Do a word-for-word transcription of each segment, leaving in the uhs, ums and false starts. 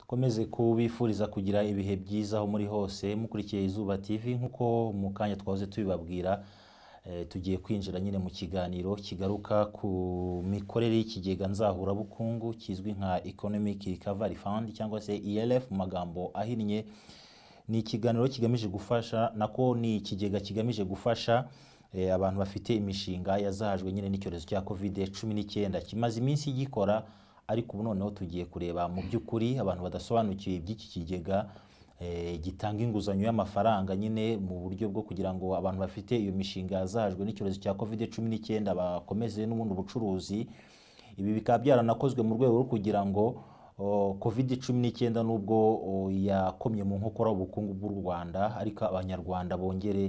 Komeze kubifuriza kugira ibihe byiza aho muri hose mukurikiye Izuba T V nkuko mu kanya twahoze tubibabwira. E, tugiye kwinjira nyine mu kiganiro kigaruka ku mikorere y'ikigega Nzahurabukungu kizwi nka Economic Recovery Fund cyangwa se E L F mu magambo ahinnye. Ni ikiganiro kigamije gufasha nako ni ikigega kigamije gufasha e, abantu bafite imishinga yazahajwe nyine n'icyorezo cya covid cumi n'icyenda kimaze iminsi gikora, ariko ubu noneho tugiye kureba mu by'ukuri abantu badasobanukiye iby'iki kigega e, gitanga inguzanyo y'amafaranga nyine mu buryo bwo kugira ngo abantu bafite iyo mishinga yazahajwe n'icyorezo cya covid cumi n'icyenda bakomeze n'ubundi ubucuruzi. Ibi bikaba byaranakozwe mu rwego rwo kugira ngo covid cumi n'icyenda nubwo o, yakomye mu nkokora ubukungu bw'u Rwanda, ariko abanyarwanda bongere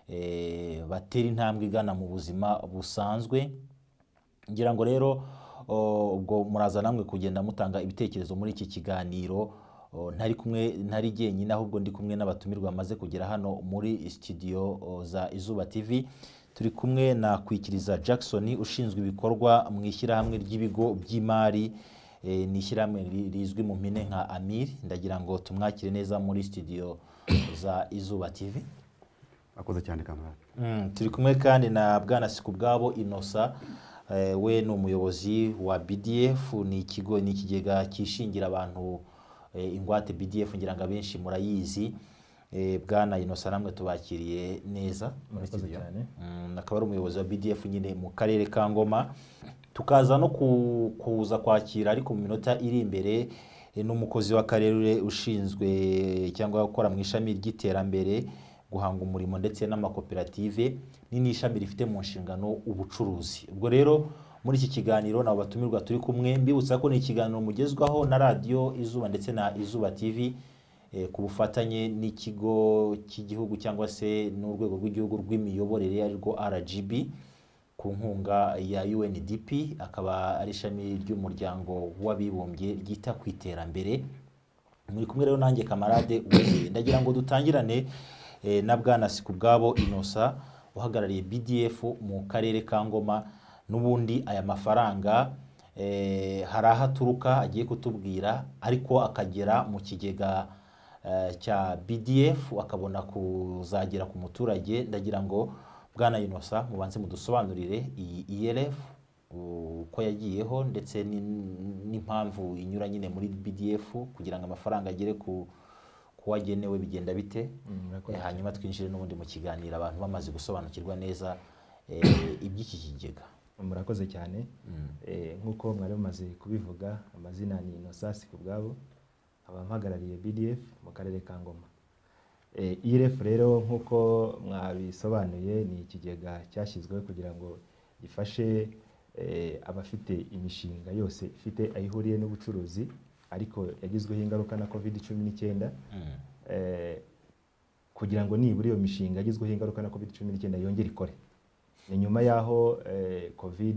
e, batera intambwe igana mu buzima busanzwe. Ngira ngo rero ubwo muraza namwe kugenda mutanga ibitekerezo muri iki kiganiro. Ntari kumwe ntari jyenyine, ahubwo ndi kumwe n'abatumirwa bamaze kugera hano muri studio za Izuba T V. Turi kumwe na Kwikiriza Jackson ushinzwe ibikorwa mu ishyirahamwe ry'ibigo by'imari, e, ni ishyirahamwe rizwi mu mpine nka Amir. Ndagira ngo tumwakire neza muri studio za Izuba T V. Akoze cyane kamera. Mm, turi kumwe kandi na Bwana Sikubwabo Inosa. Uh, we ni umuyobozi wa B D F, ni ikigo ni ikigega kishingira abantu uh, ingwate. B D F ngira ngo abenshi murayizi. Uh, Bwana Inosa namwe tubakiriye neza muri studio cyane. Mm, akaba ari umuyobozi wa B D F nyine mu karere ka Ngoma. Tukaza no ku, kuza kwakira ariko mu minota iri imbere e, n'umukozi w'akarere ushinzwe cyangwa gukora mu ishami ry'iterambere, guhanga umurimo ndetse n'amakoperative, ni n'ishami rifite mu nshingano ubucuruzi. Ubwo rero muri iki kiganiro nabo batumirwa turi kumwe, mbibutsa ko ni ikiganiro mugezwaho na radio Izuba ndetse na Izuba T V e, ku bufatanye n'ikigo cy'igihugu cyangwa se n'urwego rw'igihugu rw'imiyoborere arirwo R G B ku nkunga ya U N D P, akaba ari ishami ry'umuryango w'abibumbye ryita ku iterambere. Muri kumwe rero nanjye kamarade uzi, ndagira ngo dutangirane e, na Bwana Sikubwabo Inosa uhagarariye B D F mu karere ka Ngoma. Nubundi aya mafaranga e, hari aho aturuka agiye kutubwira, ariko akagera mu kigega e, cya B D F akabona kuzagera ku muturage. Ndagira ngo Bwana Inosa mubanze mudusobanurire iyi E L F uko yagiyeho ndetse n'impamvu inyura nyine muri B D F kugira ngo amafaranga agere ku kuwagenewe bigenda bite. Mm, e, hanyuma twinjire n'ubundi mu kiganiro abantu bamaze gusobanukirwa neza e, iby'iki kigega. Murakoze cyane. Mm. Eh, nkuko mwari mumaze kubivuga, amazina ni Inosa Sikubwabo, aba mpagarariye B D F mu karere ka Ngoma. Eh, E L F rero nkuko mwabisobanuye ni ikigega cyashyizweho kugira ngo gifashe eh, abafite imishinga yose ifite ayihuriye n'ubucuruzi ariko yagizweho ingaruka na covid cumi n'icyenda. Mm. eh, kugira ngo nibura iyo mishinga yagizweho ingaruka na covid cumi n'icyenda yongere ikore. Ni nyuma yaho eh, covid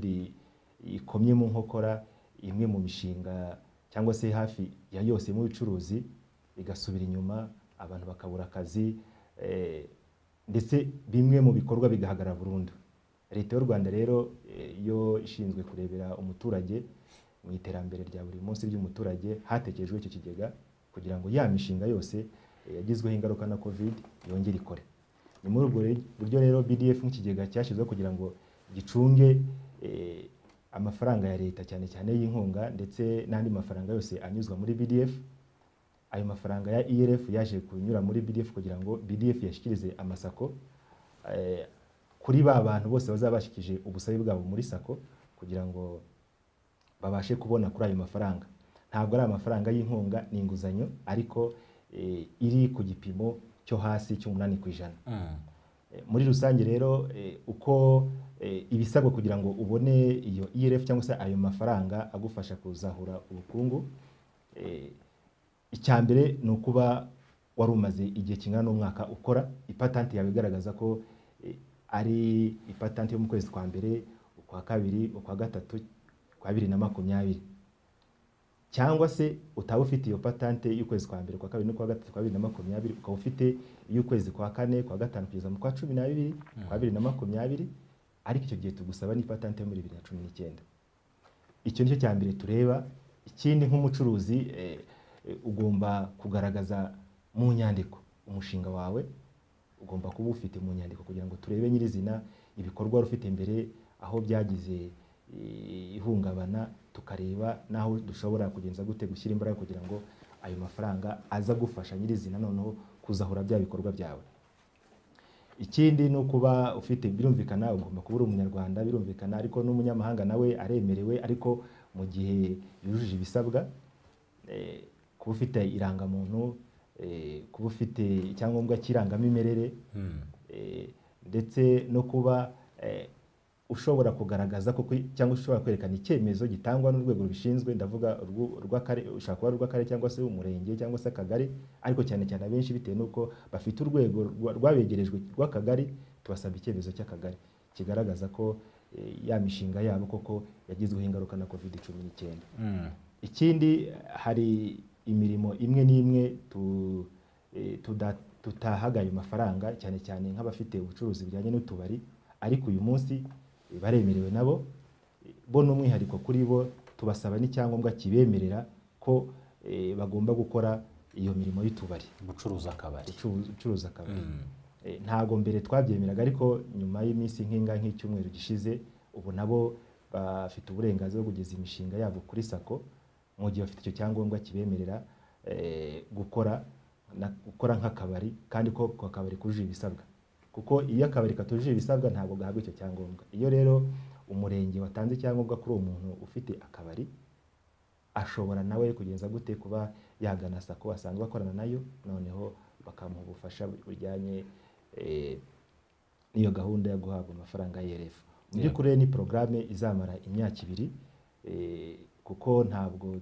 ikomye mu nkokora imwe mu mishinga cyangwa se hafi ya yose mu bicuruzi igasubira inyuma, abantu bakabura akazi eh, ndetse bimwe mu bikorwa bigahagarara burundu. Leta y'u Rwanda rero yo ishinzwe kurebera umuturage mu iterambere rya buri munsi ry'umuturage, hatekerejwe icyo kigega kugira ngo ya mishinga yose yagizweho ingaruka na covid yongere ikore. Ni muri ubwo buryo rero B D F nk'ikigega cyashyizweho kugira ngo gicunge eh, amafaranga ya leta cyane cyane y'inkunga ndetse n'andi mafaranga yose anyuzwa muri B D F. Ayo mafaranga ya E L F yaje kunyura muri B D F kugira ngo B D F yashikirize amasako eh, kuri ba bantu bose bazabashikije ubusabe bwabo muri sako kugira ngo babashe kubona kuri ayo mafaranga. Ntabwo ari amafaranga y'inkunga, ni inguzanyo ariko e, iri ku gipimo cyo hasi cy'umunani ku ijana. Mm. E, muri rusange rero e, uko e, ibisabwa kugira ngo ubone iyo E L F cyangwa se ayo mafaranga agufasha kuzahura ubukungu, e, icyambere ni ukuba wari umaze igihe kingana n'umwaka ukora, ipatanti yawe igaragaza ko e, ari ipatanti yo mu kwezi kwa mbere, ukwa kabiri, ukwa gatatu kwa bibiri na makumyabiri, cyangwa se utaba ufite iyo patante y'ukwezi kwa mbere, kwa kabiri no kwa gatatu kwa bibiri na makumyabiri, ukaba ufite y'ukwezi kwa kane, kwa gatanu kugeza mu kwa cumi na bibiri kwa bibiri na makumyabiri, ariko icyo gihe tugusaba ni patante yo muri bibiri na cumi n'icyenda. Icyo nicyo cyambere tureba. Ikindi nk'umucuruzi eh, eh, ugomba kugaragaza mu nyandiko umushinga wawe, ugomba kuba ufite mu nyandiko kugira ngo turebe nyirizina ibikorwa rufite imbere aho byagize ihungabana, tukareba naho dushobora kugenza gute gushyira imbaraga kugira ngo ayo mafaranga aza gufasha nyirizina noneho kuzahura bya bikorwa byawe. Ikindi no kuba ufite, birumvikana ugomba kuba uri umunyarwanda, birumvikana, ariko n'umunyamahanga nawe aremerewe, ariko mu gihe yujuje ibisabwa, eh, kuba ufite irangamuntu, eh, kuba ufite icyangombwa cy'irangamimerere, hmm. eh, ndetse no kuba eh, ushobora kugaragaza ko cyangwa ushobora kwerekana icyemezo gitangwa n'urwego rubishinzwe, ndavuga rw'akarere, ushaka kuba rw'akarere cyangwa se umurenge cyangwa se akagari, ariko cyane cyane abenshi bitewe nuko bafite urwego rwabegerejwe rw'akagari, tubasaba icyemezo cy'akagari kigaragaza ko e, ya mishinga yabo koko yagizweho ingaruka na covid cumi n'icyenda. Mm. Ikindi, hari imirimo imwe n'imwe tu, e, tutahaga ayo mafaranga, cyane cyane nk'abafite ubucuruzi bijyanye n'utubari, ariko uyu munsi baremerewe nabo, bo n'umwihariko kuri bo tubasaba n'icyangombwa kibemerera ko e, bagomba gukora iyo mirimo y'utubari, gucuruza akabari, gucuruza akabari. Mm. E, ntago mbere twabyemeraga, ariko nyuma y'iminsi nk'inga nk'icyumweru gishize, ubu nabo bafite uburenganzira bwo kugeza imishinga yabo kuri sako, mu gihe bafite icyo cyangombwa kibemerera e, gukora na, gukora nk'akabari, kandi ko ko akabari kujuje ibisabwa, kuko iyo akabari katujuje ibisabwa ntabwo gahabwa icyo cyangombwa. Iyo rero umurenge watanze icyangombwa kuri uwo muntu ufite akabari, ashobora nawe kugenza gute kuba yagana sako asanzwe akorana nayo, noneho bakamuha ubufasha bujyanye eh, n'iyo gahunda yo guhabwa amafaranga ya E R F. Mu by'ukuri yeah. ni programme izamara imyaka ibiri, eh, kuko ntabwo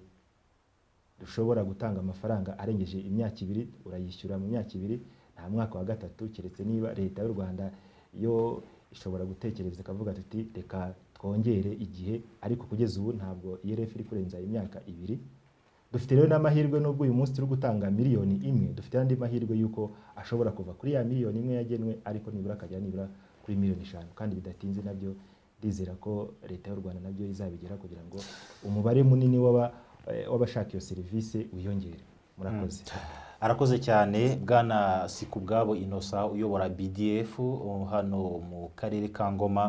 dushobora gutanga amafaranga arengeje imyaka ibiri, urayishyura mu myaka ibiri, nta mwaka wa gatatu, keretse niba leta y'u Rwanda yo ishobora gutekereza ikavuga ati reka twongere igihe, ariko kugeza ubu ntabwo E R F iri kurenza imyaka ibiri. Dufite rero n'amahirwe, nubwo uyu munsi turi gutanga miliyoni imwe, dufite andi mahirwe yuko ashobora kuva kuri ya miliyoni imwe yagenwe, ariko nibura akajya nibura kuri miliyoni eshanu, kandi bidatinze nabyo ndizera ko leta y'u Rwanda nabyo izabigera kugira ngo umubare munini w'aba w'abashaka iyo serivisi wiyongere. Murakoze. Mm. Arakoze cyane Bwana Sikubwabo Innocent uyobora B D F hano mu karere ka Ngoma.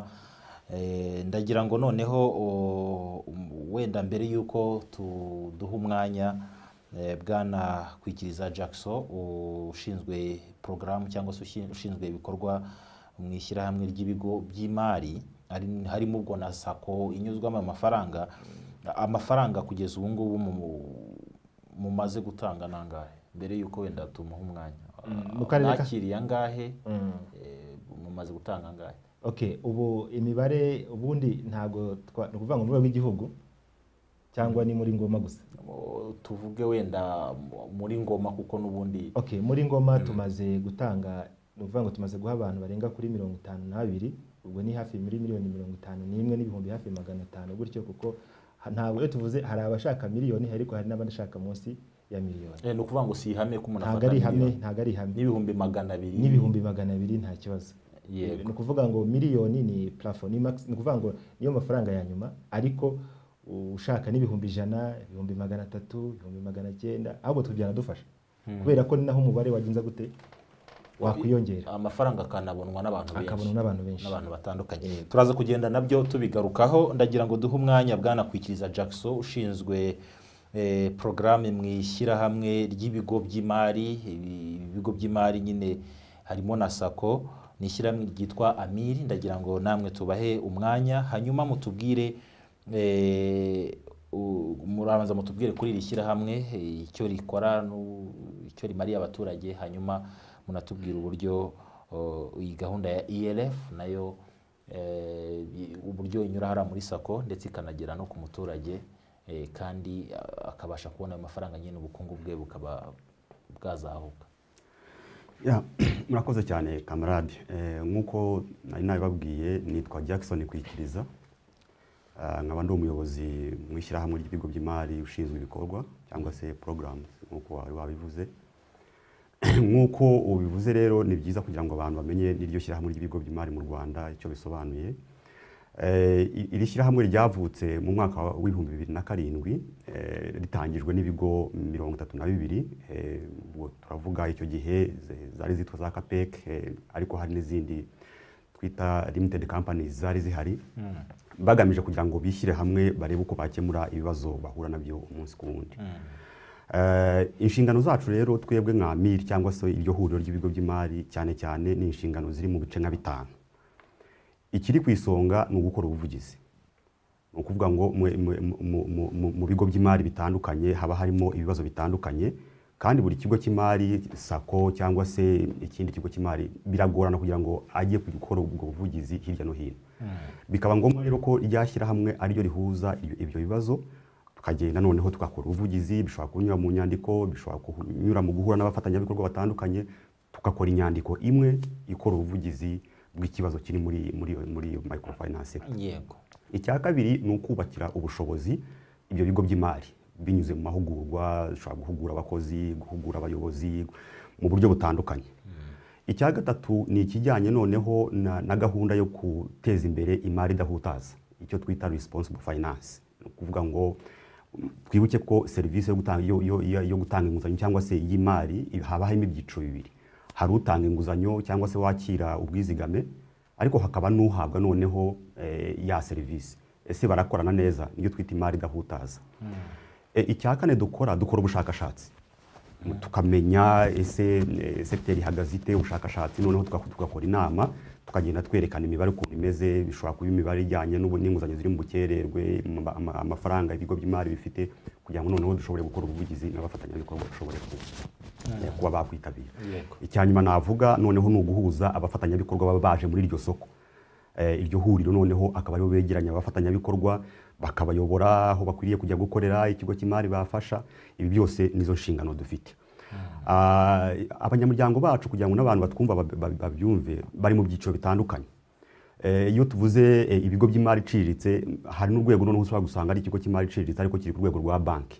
E, ndagira ngo noneho wenda mbere yuko tuduha umwanya e, Bwana Kwikiriza Jackson ushinzwe program cyangwa se ushinzwe ibikorwa mu ishyirahamwe ry'ibigo by'imari, harimo ubwo na sako inyuzwamo amafaranga, amafaranga kugeza ubu ngubu mumaze gutanga nangahe mbere yuko wenda tumuha umwanya? Nakiriye angahe? Mm. E, mumaze gutanga angahe? Okay, ubu imibare ubundi ntago nukuvuga ngo mu rwego rw'igihugu cyangwa ni muri Ngoma gusa? Tuvuge wenda muri Ngoma, kuko nubundi. Okay, muri Ngoma mm. tumaze gutanga, nukuvuga ngo tumaze guha abantu barenga kuri mirongo itanu na babiri, ubwo ni hafi muri miliyoni mirongo itanu n'imwe n'ibihumbi hafi magana atanu gutyo, kuko ntabwo iyo tuvuze hari abashaka miliyoni, ariko hari n'abashaka munsi ya miliyoni. Eh, nukuvuga ngo si ihame ko umuntu afata miliyoni, ntago ari ihame. N'ibihumbi magana abiri. N'ibihumbi magana abiri nta kibazo. Yego. Ni ukuvuga ngo miliyoni ni plafond, ni max, ni ukuvuga ngo niyo mafaranga ya nyuma, ariko ushaka n'ibihumbi ijana, ibihumbi magana atatu, ibihumbi magana cyenda, ahubwo tubyana dufasha. Hmm. Kubera ko ni naho umubare wagenza gute wakwiyongera. Amafaranga akanabonwa n'abantu benshi. Akabonwa n'abantu benshi. N'abantu batandukanye. Yeah. Turaza kugenda nabyo tubigarukaho. Ndagira ngo duhe umwanya Bwana Kwikiriza Jackson ushinzwe eh, programme mu ishyirahamwe ry'ibigo by'imari. Ibigo by'imari nyine harimo na sako, ni ishyirahamwe ryitwa Amiri. Ndagira ngo namwe tubahe umwanya, hanyuma mutubwire eh, murabanza mutubwire kuri iri shyirahamwe icyo rikora, icyo rimariye abaturage, hanyuma munatubwira uburyo iyi gahunda ya E R F nayo e, uburyo inyura hara muri sako ndetse ikanagera no ku muturage, e, kandi akabasha kubona amafaranga nyine ubukungu bwe bukaba bwazahuka. Ya, murakoze cyane kamarade. Eh, nkuko nari nabibabwiye, nitwa Jackson Kwikiriza. Uh, nkaba ndi umuyobozi mu ishyirahamwe ry'ibigo by'imari ushinzwe ibikorwa cyangwa se programs nkuko wari wabivuze. Nkuko ubivuze rero, ni byiza kugira ngo abantu bamenye n'iryo shyirahamwe ry'ibigo by'imari mu Rwanda icyo bisobanuye. iri shyirahamwe ryavutse mu mwaka w'ibihumbi bibiri na karindwi ritangijwe n'ibigo mirongo itatu na bibiri, turavuga icyo gihe zari zitwa za kapek, ariko hari n'izindi twita limited companies zari zihari, bagamije kugira ngo bishyire hamwe barebe uko bakemura ibibazo bahura nabyo umunsi ku wundi. Inshingano zacu rero twebwe nka M I R cyangwa se iryo huriro ry'ibigo by'imari cyane cyane ni inshingano ziri mu bice nka bitanu. Ikiri ku isonga ni ugukora ubuvugizi. Ni ukuvuga ngo mu bigo by'imari bitandukanye haba harimo ibibazo bitandukanye, kandi buri kigo cy'imari sako cyangwa se ikindi kigo cy'imari biragorana kugira ngo ajye gukora ubwo buvugizi hirya no hino. Bikaba ngombwa rero ko ryashyira hamwe ariyo rihuza ibyo bibazo, tukagenda noneho tugakora ubuvugizi. Bishobora kunyura mu nyandiko, bishobora kunyura mu guhura n'abafatanyabikorwa batandukanye, tugakora inyandiko imwe ikora ubuvugizi bw'ikibazo kiri muri muri muri microfinance. Yego. Icya kabiri ni ukubakira ubushobozi ibyo bigo by'imari binyuze mu mahugurwa, dushobora guhugura abakozi, guhugura abayobozi mu buryo butandukanye. Icya gatatu ni ikijyanye noneho na, na gahunda yo guteza imbere imari idahutaza, icyo twita responsible finance. Ni ukuvuga ngo twibuke ko serivisi yo gutanga yo, yo, yo gutanga inguzanyo cyangwa se y'imari haba harimo ibyiciro bibiri. Hari utanga inguzanyo cyangwa se wakira ubwizigame, ariko hakaba n'uhabwa noneho e, ya serivisi. Ese barakorana neza, niyo twita imari idahutaza. Mm. E, icya kane dukora dukora ubushakashatsi. Mm. Tukamenya ese e, secteur ihagaze ite, ubushakashatsi noneho tugakora inama, tukagenda twerekana imibare uko imeze. Bishobora kuba imibare ijyanye n'inguzanyo ziri mu bukererwe, amafaranga ibigo by'imari bifite, kugira ngo noneho dushobore gukora ubuvugizi n'abafatanyabikorwa bashobore kuba bakwitabira. Icyanyuma navuga noneho ni uguhuza abafatanyabikorwa baba baje muri iryo soko. Iryo huriro noneho akaba aribo begeranya abafatanyabikorwa, bakabayobora aho bakwiriye kujya gukorera ikigo cy'imari bafasha. Ibi byose nizo nshingano dufite. Abanyamuryango bacu kugira ngo n'abantu batwumva babyumve bari mu byiciro bitandukanye. Iyo tuvuze ibigo by'imari iciriritse, hari n'urwego noneho ushobora gusanga ari ikigo cy'imari iciriritse ariko kiri ku rwego rwa banki.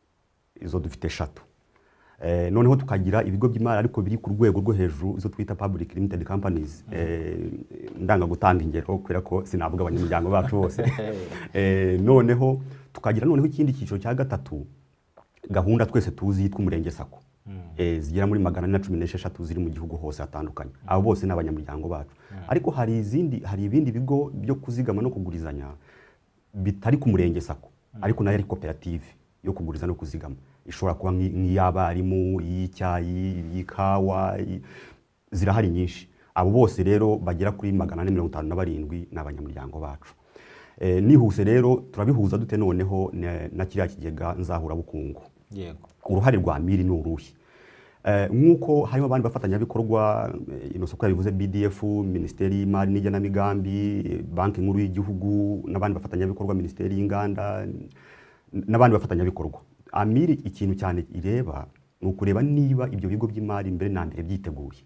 Izo dufite eshatu. Eh, noneho tukagira ibigo by'imari ariko biri ku rwego rwo hejuru, izo twita public limited companies. Eh, ndanga gutanga ingero kubera ko sinavuga abanyamuryango bacu bose. Eh, noneho tukagira noneho ikindi cyiciro cya gatatu, gahunda twese tuzi yitwa umurenge sako. Eh, zigera muri magana ane na cumi n'esheshatu ziri mu gihugu hose hatandukanye. Abo bose n'abanyamuryango bacu. Ariko hari izindi hari ibindi bigo byo kuzigama no kugurizanya bitari ku murenge sako, ariko nayo ari koperative yo kuguriza no kuzigama. Ishobora kuba nk'iy'abarimu, y'icyayi, y'ikawa, zirahari nyinshi. Abo bose rero bagera kuri magana ane mirongo itanu na barindwi n'abanyamuryango bacu. Eh, nihuse rero turabihuza dute noneho na kiriya kigega Nzahurabukungu. Yego. Uruhare rwa M I R ni uruhe? Eh, nkuko harimo abandi bafatanyabikorwa, ino soko yabivuze B D F, Minisiteri y'Imari n'Igenamigambi, Banki Nkuru y'Igihugu, n'abandi bafatanyabikorwa, Minisiteri y'Inganda n'abandi bafatanyabikorwa. M I R ikintu cyane ireba ni ukureba niba ibyo bigo by'imari mbere na mbere byiteguye.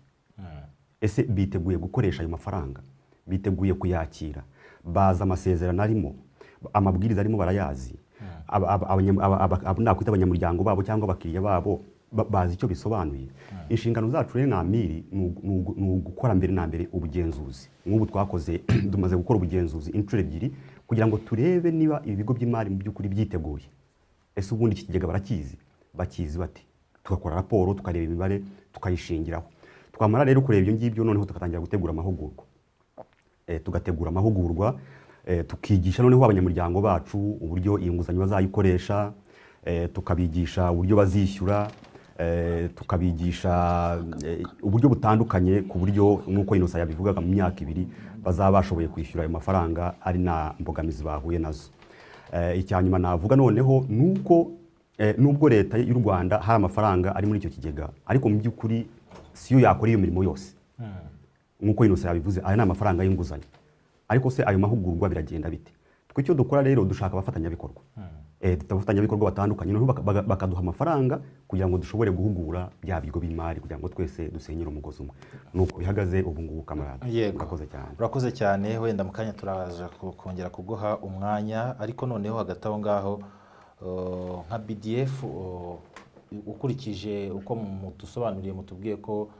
Ese biteguye gukoresha ayo mafaranga, biteguye kuyakira, baza amasezerano arimo, amabwiriza arimo barayazi, nakwita abanyamuryango babo cyangwa abakiriya babo bazi icyo bisobanuye. Inshingano zacu rero na M I R ni ugukora mbere na mbere ubugenzuzi. Nk'ubu twakoze dumaze gukora ubugenzuzi inshuro ebyiri kugira ngo turebe niba ibigo by'imari mu by'ukuri byiteguye. Ese ubundi iki kigega barakizi, bakizi bati, tugakora raporo tukareba imibare tukayishingiraho. Twamara rero kureba ibyo ngibyo noneho tugatangira gutegura amahugurwa. Eh, tugategura amahugurwa, eh, tukigisha noneho abanyamuryango bacu uburyo iyi nguzanyo bazayikoresha, eh, tukabigisha uburyo bazishyura, eh, tukabigisha eh, uburyo butandukanye ku buryo nk'uko Innocent yabivugaga mu myaka ibiri bazaba bashoboye kwishyura ayo mafaranga ari na mbogamizi bahuye nazo. Eh, icyanyuma navuga noneho nuko eh, nubwo leta y'u Rwanda hari amafaranga ari muri icyo kigega, ariko mu by'ukuri siyo yakora iyo mirimo yose. Nkuko Innocent yabivuze, aya ni amafaranga y'inguzanyo. Ariko se ayo mahugurwa biragenda bite? Twe icyo dukora rero dushaka abafatanyabikorwa. Eh, abafatanyabikorwa batandukanye noneho bakaduha amafaranga kugira ngo dushobore guhugura bya bigo b'imari kugira ngo twese dusenyere umugozi umwe. Nuko bihagaze ubu ngubu kamarade. Urakoze cyane. Urakoze cyane, wenda mukanya turaza kongera kuguha umwanya, ariko noneho hagati aho ngaho uh, nka B D F uh, ukurikije uko mutusobanuriye mutubwiye ko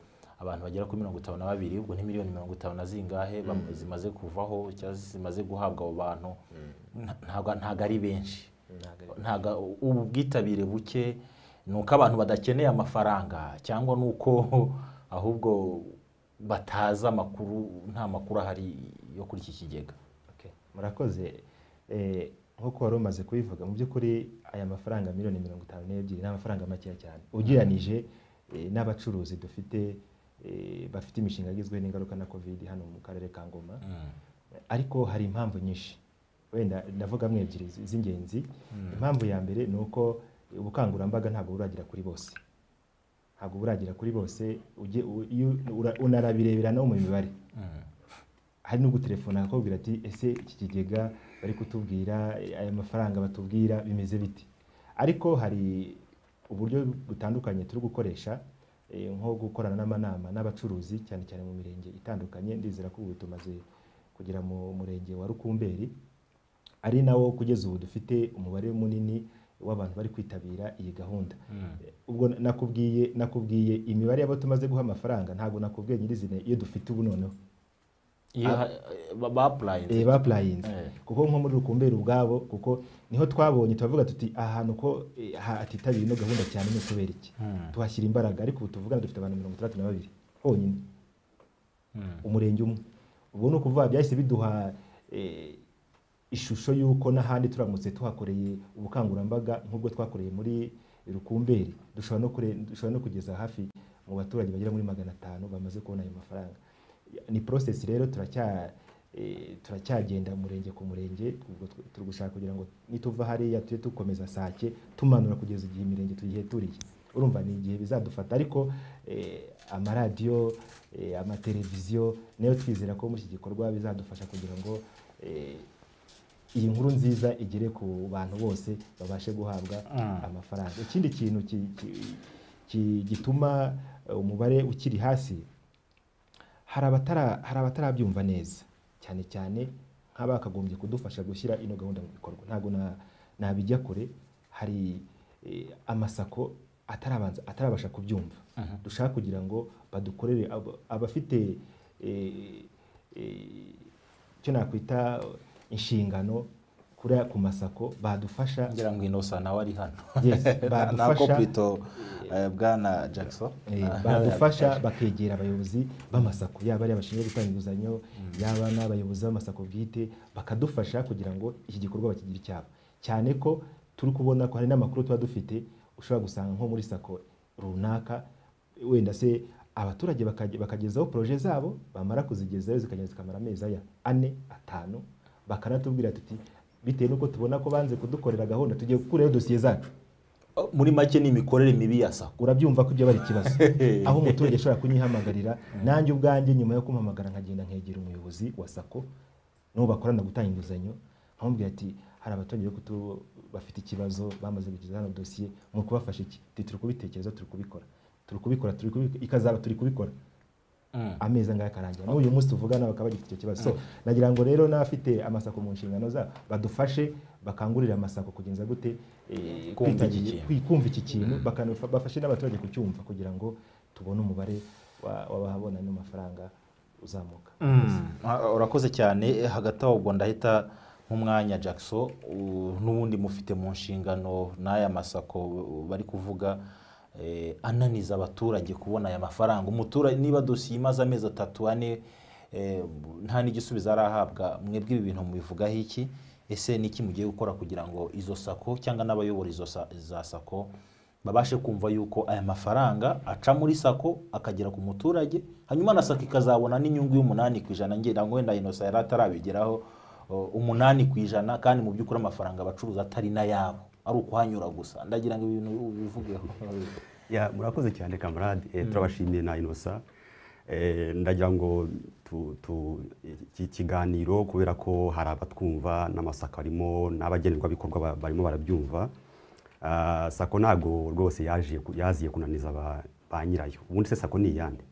abantu bagera kuri mirongo itanu na babiri ubwo ni miliyoni mirongo itanu na zingahe bam- zimaze kuvaho cyangwa zimaze guhabwa abo bantu ntabwo ntabwo ari benshi ntabwo ubu bwitabire buke ni uko abantu badakeneye amafaranga cyangwa ni uko ahubwo batazi amakuru nta makuru ahari yo kuri iki kigega. Okay. Murakoze eh nkuko wari umaze kubivuga mu by'ukuri aya mafaranga miliyoni mirongo itanu n'ebyiri ni amafaranga makeya cyane ugereranije eh, n'abacuruzi dufite eh, bafite imishinga igizwe n'ingaruka na covid hano mu karere ka Ngoma. Mm. Ariko hari impamvu nyinshi wenda ndavuga mwe ebyiri z'ingenzi. Mm. Impamvu ya mbere ni uko ubukangurambaga ntabwo buragira kuri bose ntabwo buragira kuri bose uje unarabirebera no mu mibare. Mm. Hari no gutelefona akubwira ati ese iki kigega bari kutubwira aya mafaranga batubwira bimeze biti, ariko hari uburyo butandukanye turi gukoresha e, nko gukorana n'amanama n'abacuruzi cyane cyane mu mirenge itandukanye. Ndizera ko ubu tumaze kugira mu murenge wa Rukumberi ari nawo kugeza ubu dufite umubare munini w'abantu bari kwitabira iyi gahunda. Mm. Ubwo nakubwiye nakubwiye imibare y'abo tumaze guha amafaranga ntago nakubwiye nyirizine iyo dufite ubu noneho baplayinze eh baplayinze kuko nko muri Rukumberi ubwabo kuko niho twabonye tuvuga tuti ahantu ko eh, hatitabira no gahunda cyane no kubera iki. Mm. Tuhashyira imbaraga ariko tuvugana dufite abantu mirongo itandatu na babiri honyine. Mm. Umurenge umwe ubwo no kuvuga byahise biduha eh, ishusho yuko n'ahandi turamutse tuhakoreye ubukangurambaga nk'ubwo twakoreye muri Rukumberi dushobora no kure dushobora no kugeza hafi mu baturage bagera muri magana atanu bamaze kubona ayo mafaranga. Ni process rero turacya e, turacyagenda murenge ku murenge turi gushaka kugira ngo nituva hariya tuje tukomeza sake tumanura kugeza igihe imirenge tugiye turiye. Urumva ni igihe bizadufata ariko e, amaradiyo e, amateleviziyo nayo twizera ko muri iki gikorwa bizadufasha kugira ngo e, iyi nkuru nziza igere ku bantu bose babashe guhabwa mm. amafaranga. Ikindi kintu ki, ki, ki, gituma umubare ukiri hasi hari abatara hari abatarabyumva neza cyane cyane nk'abakagombye kudufasha gushyira ino gahunda mu bikorwa. Ntago na nabijya kure hari e, amasako atarabanza atarabasha kubyumva. Uh -huh. Dushaka kugira ngo badukorere abafite e, e, cyo nakwita inshingano kuri ku masako badufasha ngira ngo inosa nawe ari hano. Yes, badufasha pito uh, bwana Jackson eh, badufasha bakegera abayobozi b'amasako yaba ari abashinzwe gutanga inguzanyo mm. yaba n'abayobozi b'amasako bwite bakadufasha kugira ngo iki gikorwa bakigira icyabo cyane ko turi kubona ko hari n'amakuru tuba dufite ushobora gusanga nko muri sako runaka wenda se abaturage bakagezaho projet zabo bamara kuzigezayo zikagenda zikamara amezi aya ane atanu bakanatubwira tuti bitewe nuko tubona ko banze kudukorera gahunda tugiye gukurayo dosiye zacu. Muri make ni imikorere mibi ya sako. Urabyumva ko ibyo bari kibazo aho umuturage ashobora kunyihamagarira nanjye ubwanjye nyuma yo kumpamagara nkagenda nkegera umuyobozi wa sako no bakorana gutanga inguzanyo nkamubwira ati hari abaturage yo bafite ikibazo bamaze gukiza hano dosiye mu kubafasha iki turi kubitekereza turi kubikora turi kubikora turi kubikora ikazaba turi kubikora. Mm. Ameza ngaya karangira n'uyu munsi tuvugana bakaba bagifite icyo kibazo. So nagira ngo rero n'afite amasako mu nshingano za badufashe bakangurira amasako kugenza gute eh, kumva iki kintu bakanafashe n'abaturage kucyumva kugira ngo tubone umubare w'abahabona no mafaranga uzamuka. Mm. Urakoze cyane. Hagati aho ubwo ndahita nk'umwanya Jackson n'ubundi mufite mu nshingano n'aya masako bari kuvuga Eh, ananiza abaturage kubona aya mafaranga. Umuturage niba dosiye imaze amezi atatu ane eh, nta n'igisubizo arahabwa, mwebwe ibi bintu mubivugaho iki? Ese niki mugiye gukora kugira ngo izo sako cyangwa n'abayobora izo za sako babashe kumva yuko aya mafaranga aca muri sako akagera ku muturage hanyuma na sako ikazabona n'inyungu y'umunani ku ijana ngenda ngo wenda inosa yari atarabigeraho umunani ku ijana kandi mu by'ukuri amafaranga abacuruza atari na yabo ari ukuhanyura gusa. Ndagira ngo ibintu bivugeho. Ya murakoze cyane kamarade. Eh, turabashimiye na inosa. Eh, ndagira ngo tu, tu kiganiro kubera ko hari abatwumva n'amasaka arimo n'abagenerwa bikorwa barimo barabyumva. Uh, sako nago rwose yaje yaziye kunaniza ba, ba nyirayo. Ubundi se sako ni yande?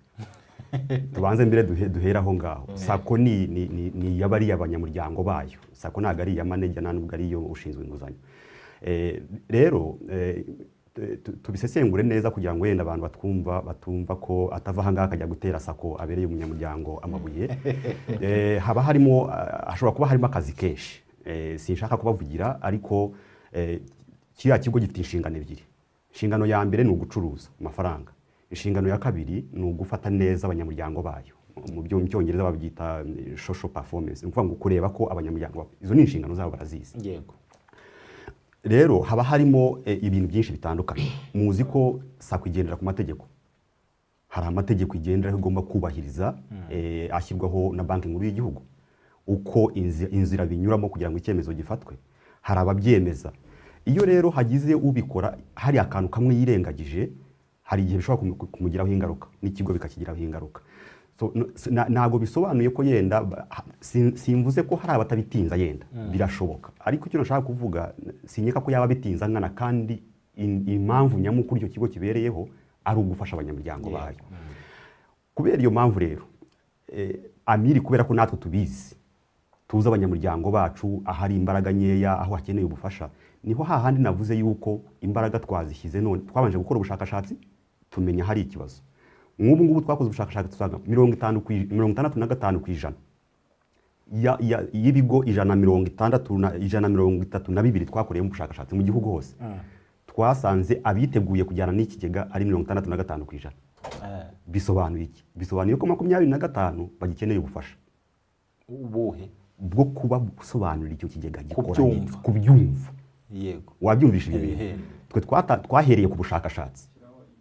Tubanze mbere duhe duheraho ngaho. Sako ni ni, ni, ni yabari y'abanyamuryango bayo. Sako nago ari ya manager nanubwo ari yo ushinzwe inguzanyo. Eh, rero eh, tubisesengure neza kugira ngo yenda abantu batwumva batumva ko atava ahangaha akajya gutera sako abereye umunyamuryango amabuye. eh, haba harimo hashobora kuba harimo akazi kenshi. Eh, sinshaka kubavugira ariko eh, kiriya kigo gifite inshingano ebyiri. Inshingano ya mbere ni ugucuruza amafaranga. Inshingano ya kabiri ni ugufata neza abanyamuryango bayo. Mu byo mu cyongereza babyita social performance. Ni ukuvuga ngo kureba ko abanyamuryango izo ni inshingano zabo barazizi. Yego. Rero haba harimo e, ibintu byinshi bitandukanye. Muzi ko sako igendera ku mategeko. Hari amategeko igendera igomba kubahiriza mm. e, ashyirwaho na banki nkuru y'igihugu. Uko inzira, inzira binyuramo kugira ngo icyemezo gifatwe. Hari ababyemeza. Iyo rero hagize ubikora hari akantu kamwe yirengagije, hari igihe bishobora kumugiraho ingaruka n'ikigo bikakigiraho ingaruka. So, nago bisobanuye ko yenda simvuze ko hari abatabitinza yenda mm. birashoboka, ariko icyo nashaka kuvuga sinyeka ko yaba bitinza nkana kandi impamvu nyamukuru icyo kigo kibereyeho ari ugufasha abanyamuryango yeah. bayo mm. kubera iyo mpamvu rero eh, amiri kubera ko natwe tubizi tuza abanyamuryango bacu ahari imbaraga nkeya aho hakeneye ubufasha, niho hahandi navuze yuko imbaraga twazishyize none twabanje gukora ubushakashatsi tumenya hari ikibazo. Nk'ubu ngubu twakoze ubushakashatsi tusanga mirongo itandatu na gatanu ku ijana y'ibigo ijana mirongo itandatu na ijana mirongo itatu na bibiri twakoreye mu bushakashatsi mu gihugu hose mm. twasanze abiteguye kujyana n'ikigega ari mirongo itandatu na gatanu ku ijana. Uh. Bisobanuye iki? Bisobanuye ko makumyabiri na gatanu bagikeneye ubufasha. Ubuhe? Bwo kuba gusobanurira icyo kigega gikora kubyumva. Yego. Wabyumvishije ibintu. Twe twahereye ku bushakashatsi.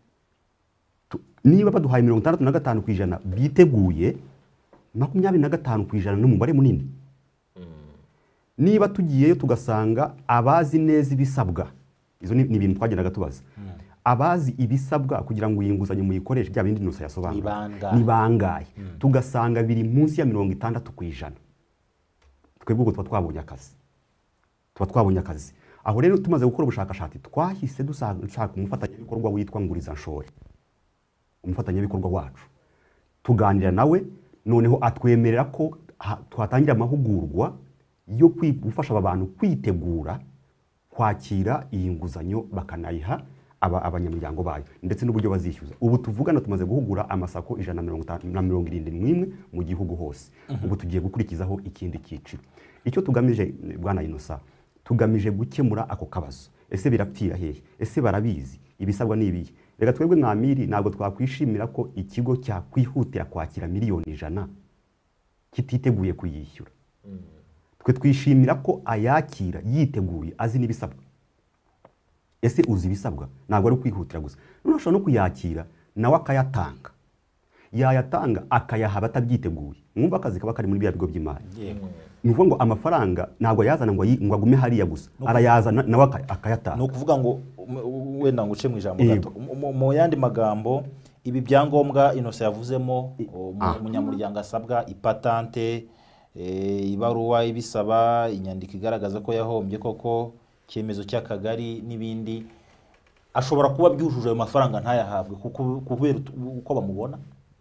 Niba baduhaye mirongo itandatu na gatanu ku ijana biteguye, makumyabiri na gatanu ku ijana n'umubare munini. Mm. Niba tugiyeyo tugasanga abazi neza ibisabwa, izo ni ibintu twageraga tubaza. Mm. Abazi ibisabwa kugira ngo uyinguzanye muyikoreshe bya bindi nusa yasobanura. Ni bangaye. Mm. Tugasanga biri munsi ya mirongo itandatu ku ijana. Twebwe ubwo tuba twabonye akazi. Tuba twabonye akazi. Aho rero tumaze gukora ubushakashatsi twahise dusanga umufatanyabikorwa witwa Nguriza Nshore. Umufatanyabikorwa wacu tuganira nawe noneho atwemerera ko twatangira amahugurwa yo gufasha abantu kwitegura kwakira iyi nguzanyo bakanayiha aba abanyamuryango bayo ndetse n'uburyo bazishyuza. Ubu tuvugana tumaze guhugura amasako ijana na mirongo irindwi n'imwe mu gihugu hose. Uh-huh. Ubu tugiye gukurikizaho ikindi cyiciro. Icyo tugamije bwana Inosa, tugamije gukemura ako kabazo. Ese birapfira hehe? Ese barabizi ibisabwa n'ibiye? Rega twebwe mwamiri ntabwo twakwishimira ko ikigo cyakwihutira kwakira miliyoni ijana kititeguye kuyishyura. Mm. Twe twishimira ko ayakira yiteguye azi n'ibisabwa. Ese uzi ibisabwa? Ntabwo ari kwihutira gusa. None ushobora no kuyakira nawe akayatanga. Yayatanga akayaha abatabyiteguye. Mwumva akazi kaba kari muri bya bigo by'imari. Yego. Nuvuga ngo amafaranga ntabwo yazana ngo ngo agume hariya gusa. Arayazana nawe akayatanga. No kuvuga ngo wenda nguce mu ijambo gato. Mu yandi magambo ibi byangombwa Innocent yavuzemo umunyamuryango asabwa ipatante, ibaruwa ibisaba, inyandiko igaragaza ko yahombye koko, cyemezo cy'akagari n'ibindi, ashobora kuba byujuje ayo mafaranga ntayahabwe kuko kubera uko bamubona.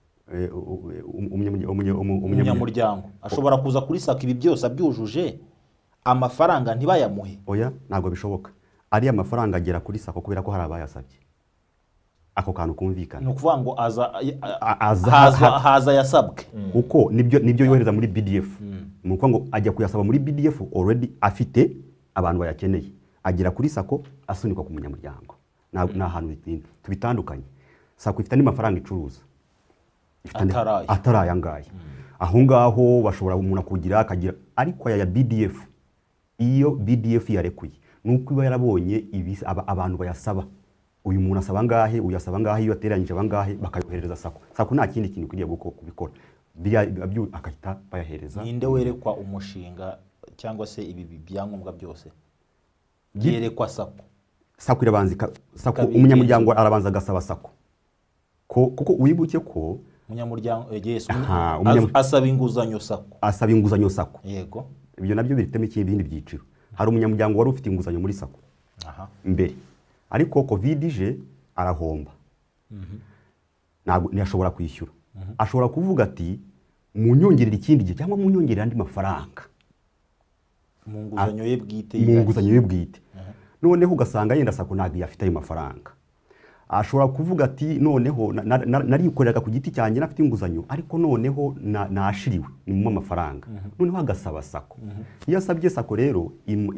Umunyamuryango ashobora kuza kuri sako ibi byose abyujuje amafaranga ntibayamuhe. Oya, ntabwo bishoboka. Ari amafaranga agera kuri sako kubera ko hari abayasabye. Ako kantu kumvikana. No kuvuga ngo aza aza haza yasabwe. Uko nibyo nibyo yohereza muri B D F. Nuko ngo ajya kuyasaba muri B D F already afite abantu bayakeneye. Agera kuri sako asunikwa ku munyamuryango. Na na hantu tubitandukanye. Sako ifite n'amafaranga icuruza. Ataraye. Ataraye angaye. Aho ngaho bashobora umuntu kugira akagira ariko ya B D F. Iyo B D F yarekuye nuko iba yarabonye ibisi abantu bayasaba. Uyu muntu asaba ngahe, uyasaba ngahe, iyo ateranyije abangahe bakayohereza sako. Sako nta kindi kintu kiriye guko kubikora. Bya akahita bayahereza. Ninde werekwa umushinga cyangwa se ibi byangombwa byose? Yerekwa sako. Sako irabanzika sako umunyamuryango arabanza gasaba sako. Ko kuko uyibuke ko umunyamuryango Yesu asaba inguzanyo sako. Asaba inguzanyo sako. Yego. Ibyo nabyo biritemo ikindi byiciro. Hari umunyamuryango wari ufite inguzanyo muri sako. Aha. Mbere. Ariko Covid ije arahomba. Mhm. Ntabwo ntiyashobora kwishyura. Mm-hmm. Ashobora kuvuga ati munyongerera ikindi gihe cyangwa munyongerera andi mafaranga. Mu nguzanyo ye bwite. Mu nguzanyo ye bwite. Uh-huh. noneho ugasanga yenda sako ntabwo yafite ayo mafaranga. Ashobora kuvuga ati noneho narikoreraga ku giti cyanjye nafite inguzanyo ariko noneho nashiriwe nimwe amafaranga. Noneho agasaba sako. Iyo asabye sako rero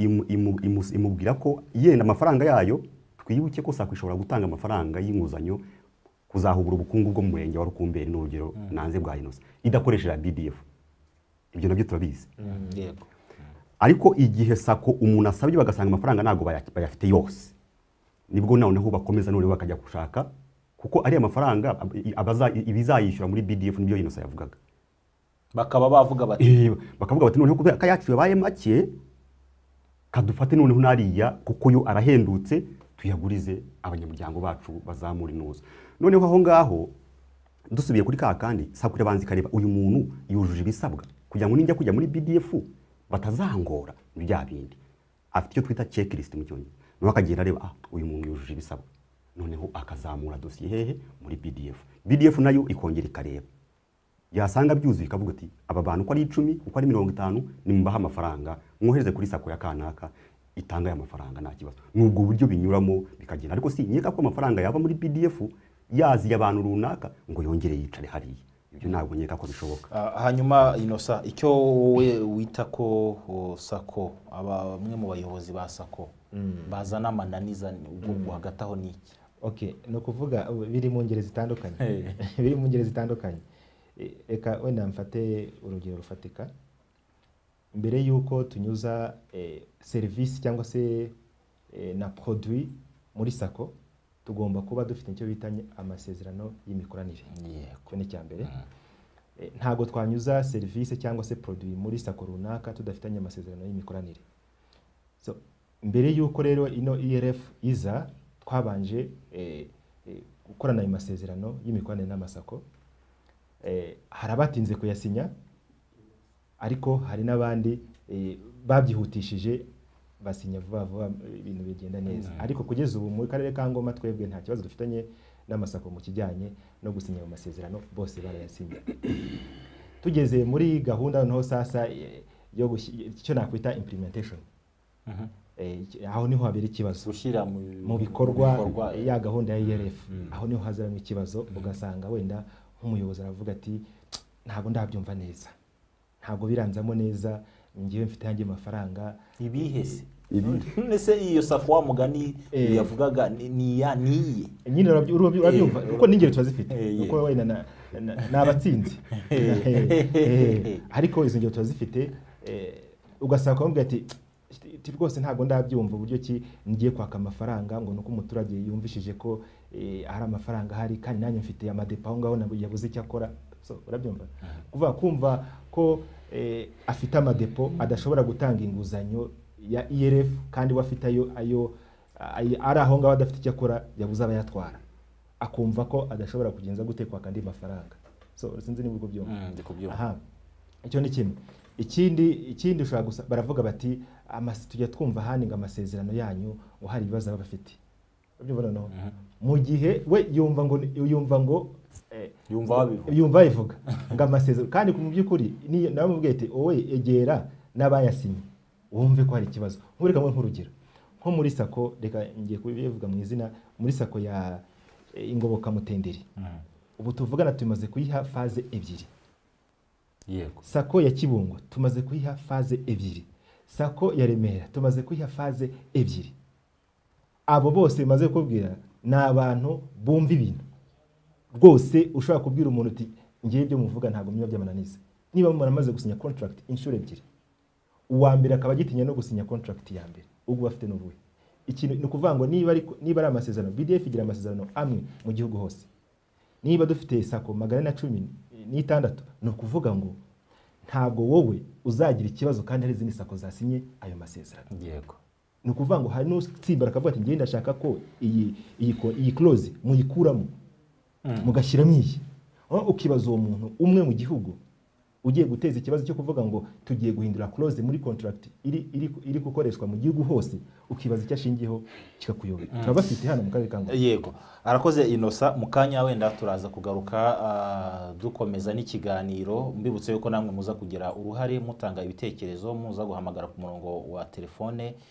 imubwira ko yenda amafaranga yayo twibuke ko sako ishobora gutanga amafaranga y'inguzanyo kuzahubura ubukungu bwo mu murenge wa Rukumberi n'urugero nanze bwa Innocent idakoresheje B D F. Ibyo nabyo turabizi. Yego. Ariko igihe sako umuntu asabye bagasanga amafaranga ntago bayafite yose, nibwo noneho bakomeza noneho bakajya gushaka kuko ari amafaranga abaza ibizayishyura muri B D F nibyo Innocent yavugaga. Bakaba bavuga bati eh bakavuga bati noneho kubera kayaciwe baye make kadufate noneho nariya kuko yo arahendutse tuyagurize abanyamuryango bacu bazamura inuza. Noneho aho ngaho dusubiye kuri ka kandi sako irabanza kareba uyu muntu yujuje ibisabwa kugira ngo ninjya kujya muri B D F batazangora bya bindi. Afite icyo twita checklist mu cyonyi. Nuko akagenda areba ah uyu muntu yujuje ibisabwa. Noneho akazamura dosiye hehe muri B D F. B D F nayo ikongera ikareba. Yasanga byuzuye ikavuga ati aba bantu ko ari icumi uko ari mirongo itanu nimbaha amafaranga mwohereze kuri sako ya kanaka itanga ya mafaranga nta kibazo. Nubwo buryo binyuramo bikagenda ariko si nyeka ko amafaranga yava muri B D F yazi y'abantu runaka ngo yongere yicare hariya. Ibyo ntabwo nyeka ko bishoboka. Hanyuma Innocent icyo wowe wita ko sako aba bamwe mu bayobozi ba sako bazana amananiza ubwo hagati aho niki? Okay, no kuvuga biri mu ngeri zitandukanye. Biri mu ngeri zitandukanye. Eka wenda mfate urugero rufatika. Mbere yuko tunyuza eh, service cyangwa se eh, na produit muri sako tugomba kuba dufite icyo bitanye amasezerano y'imikoranire. Yego ni cyambere. E, ntago twanyuza service cyangwa se produit muri sako runaka tudafitanye amasezerano y'imikoranire. So mbere yuko rero ino E R F iza twabanje eh, eh, gukorana ayo masezerano y'imikoranire n'amasako. Eh, harabatinze kuyasinya ariko hari nabandi eh, babyihutishije basinya vuba vuba ibintu bigenda neza. Mm. Ariko kugeza ubu mu karere ka Ngoma twebwe nta kibazo dufitanye n'amasako mu kijyanye no gusinya mu masezerano bose barayasinye. Tugeze muri gahunda noneho sasa yo icyo nakwita implementation. Mhm. Eh, aho niho habera ikibazo gushira mu bikorwa ya gahunda ya E R F. Mm. Aho niho hazaramo ikibazo. Mm. Ugasanga wenda nk'umuyobozi aravuga ati ntabwo ndabyumva neza, ntabwo biranzamo neza, ngiye mfite yanjye amafaranga ibihese nese iyo sako wa mugani yavugaga ni ya niye nyine urabyumva kuko n'ingero twazifite kuko wenda nabatsinzi ariko izo ngero twazifite ugasanga kwambye ati ti rwose ntabwo ndabyumva uburyo ki ngiye kwaka amafaranga ngo nuko umuturage yumvishije ko hari amafaranga hari kandi nanjye mfite amadepa aho ngaho nabo yabuze icyo akora. So urabyumva kuva kumva ko eh, afite amadepo adashobora gutanga inguzanyo ya E R F kandi wafite ayo ayo ari aho ngaho adafite icyo akora yabuze abayatwara akumva ko adashobora kugenza gutekwa kandi mafaranga. So sinzi niba ubwo byumva. Mm, aha icyo ni kimwe. Ikindi ikindi ushobora gusa baravuga bati amasi tujya twumva haninga amasezerano yanyu ngo hari ibibazo bafite. Urabyumva noneho mu gihe we yumva ngo yumva ngo eh, yumva babivuga yumva bivuga ngo amasezerano kandi ku byukuri ni nawe mubwete owe egera n'abayasinye wumve ko hari ikibazo. Nkureka mwe nk'urugero nko muri sako reka ngiye kubivuga mu izina muri sako ya e, Ingoboka Mutenderi. Mm. Ubu tuvugana tumaze kuyiha faze ebyiri. Yego. Sako ya Kibungo tumaze kuyiha faze ebyiri. Sako ya Remera tumaze kuyiha faze ebyiri. Abo bose maze kubwira n'abantu bumva ibintu rwose ushobora kubwira umuntu uti ngiye byo muvuga ntabwo myo byamananiza. Niba muramaze gusinya contract inshuro ebyiri uwa mbere akaba gitinya no gusinya contract ya mbere ubwo bafite n'ubuye ikintu ni kuvuga ngo niba ari niba ari amasezerano B D F igira amasezerano amwe mu gihugu hose. Niba dufite sako magana na cumi n'itandatu no kuvuga ngo ntabwo wowe uzagira ikibazo kandi hari izindi sako zasinye ayo masezerano. Yego. Ni kuvuga ngo hari no tsimbara akavuga ati ngiye ndashaka ko iyi iyi iyi clause muyikuramo mugashyiramo iyi. Ukibaza uwo muntu umwe mu gihugu ugiye guteza ikibazo cyo kuvuga ngo tugiye guhindura clause muri contract iri iri iri gukoreshwa mu gihugu hose ukibaza icyo ashingiyeho kikakuyobera. Mm. Turabafite hano mu karere ka Ngoma. Yego. Arakoze Innocent mukanya wenda turaza kugaruka uh, dukomeza n'ikiganiro mbibutse yuko namwe muza kugira uruhare mutanga ibitekerezo muza guhamagara ku murongo wa telefone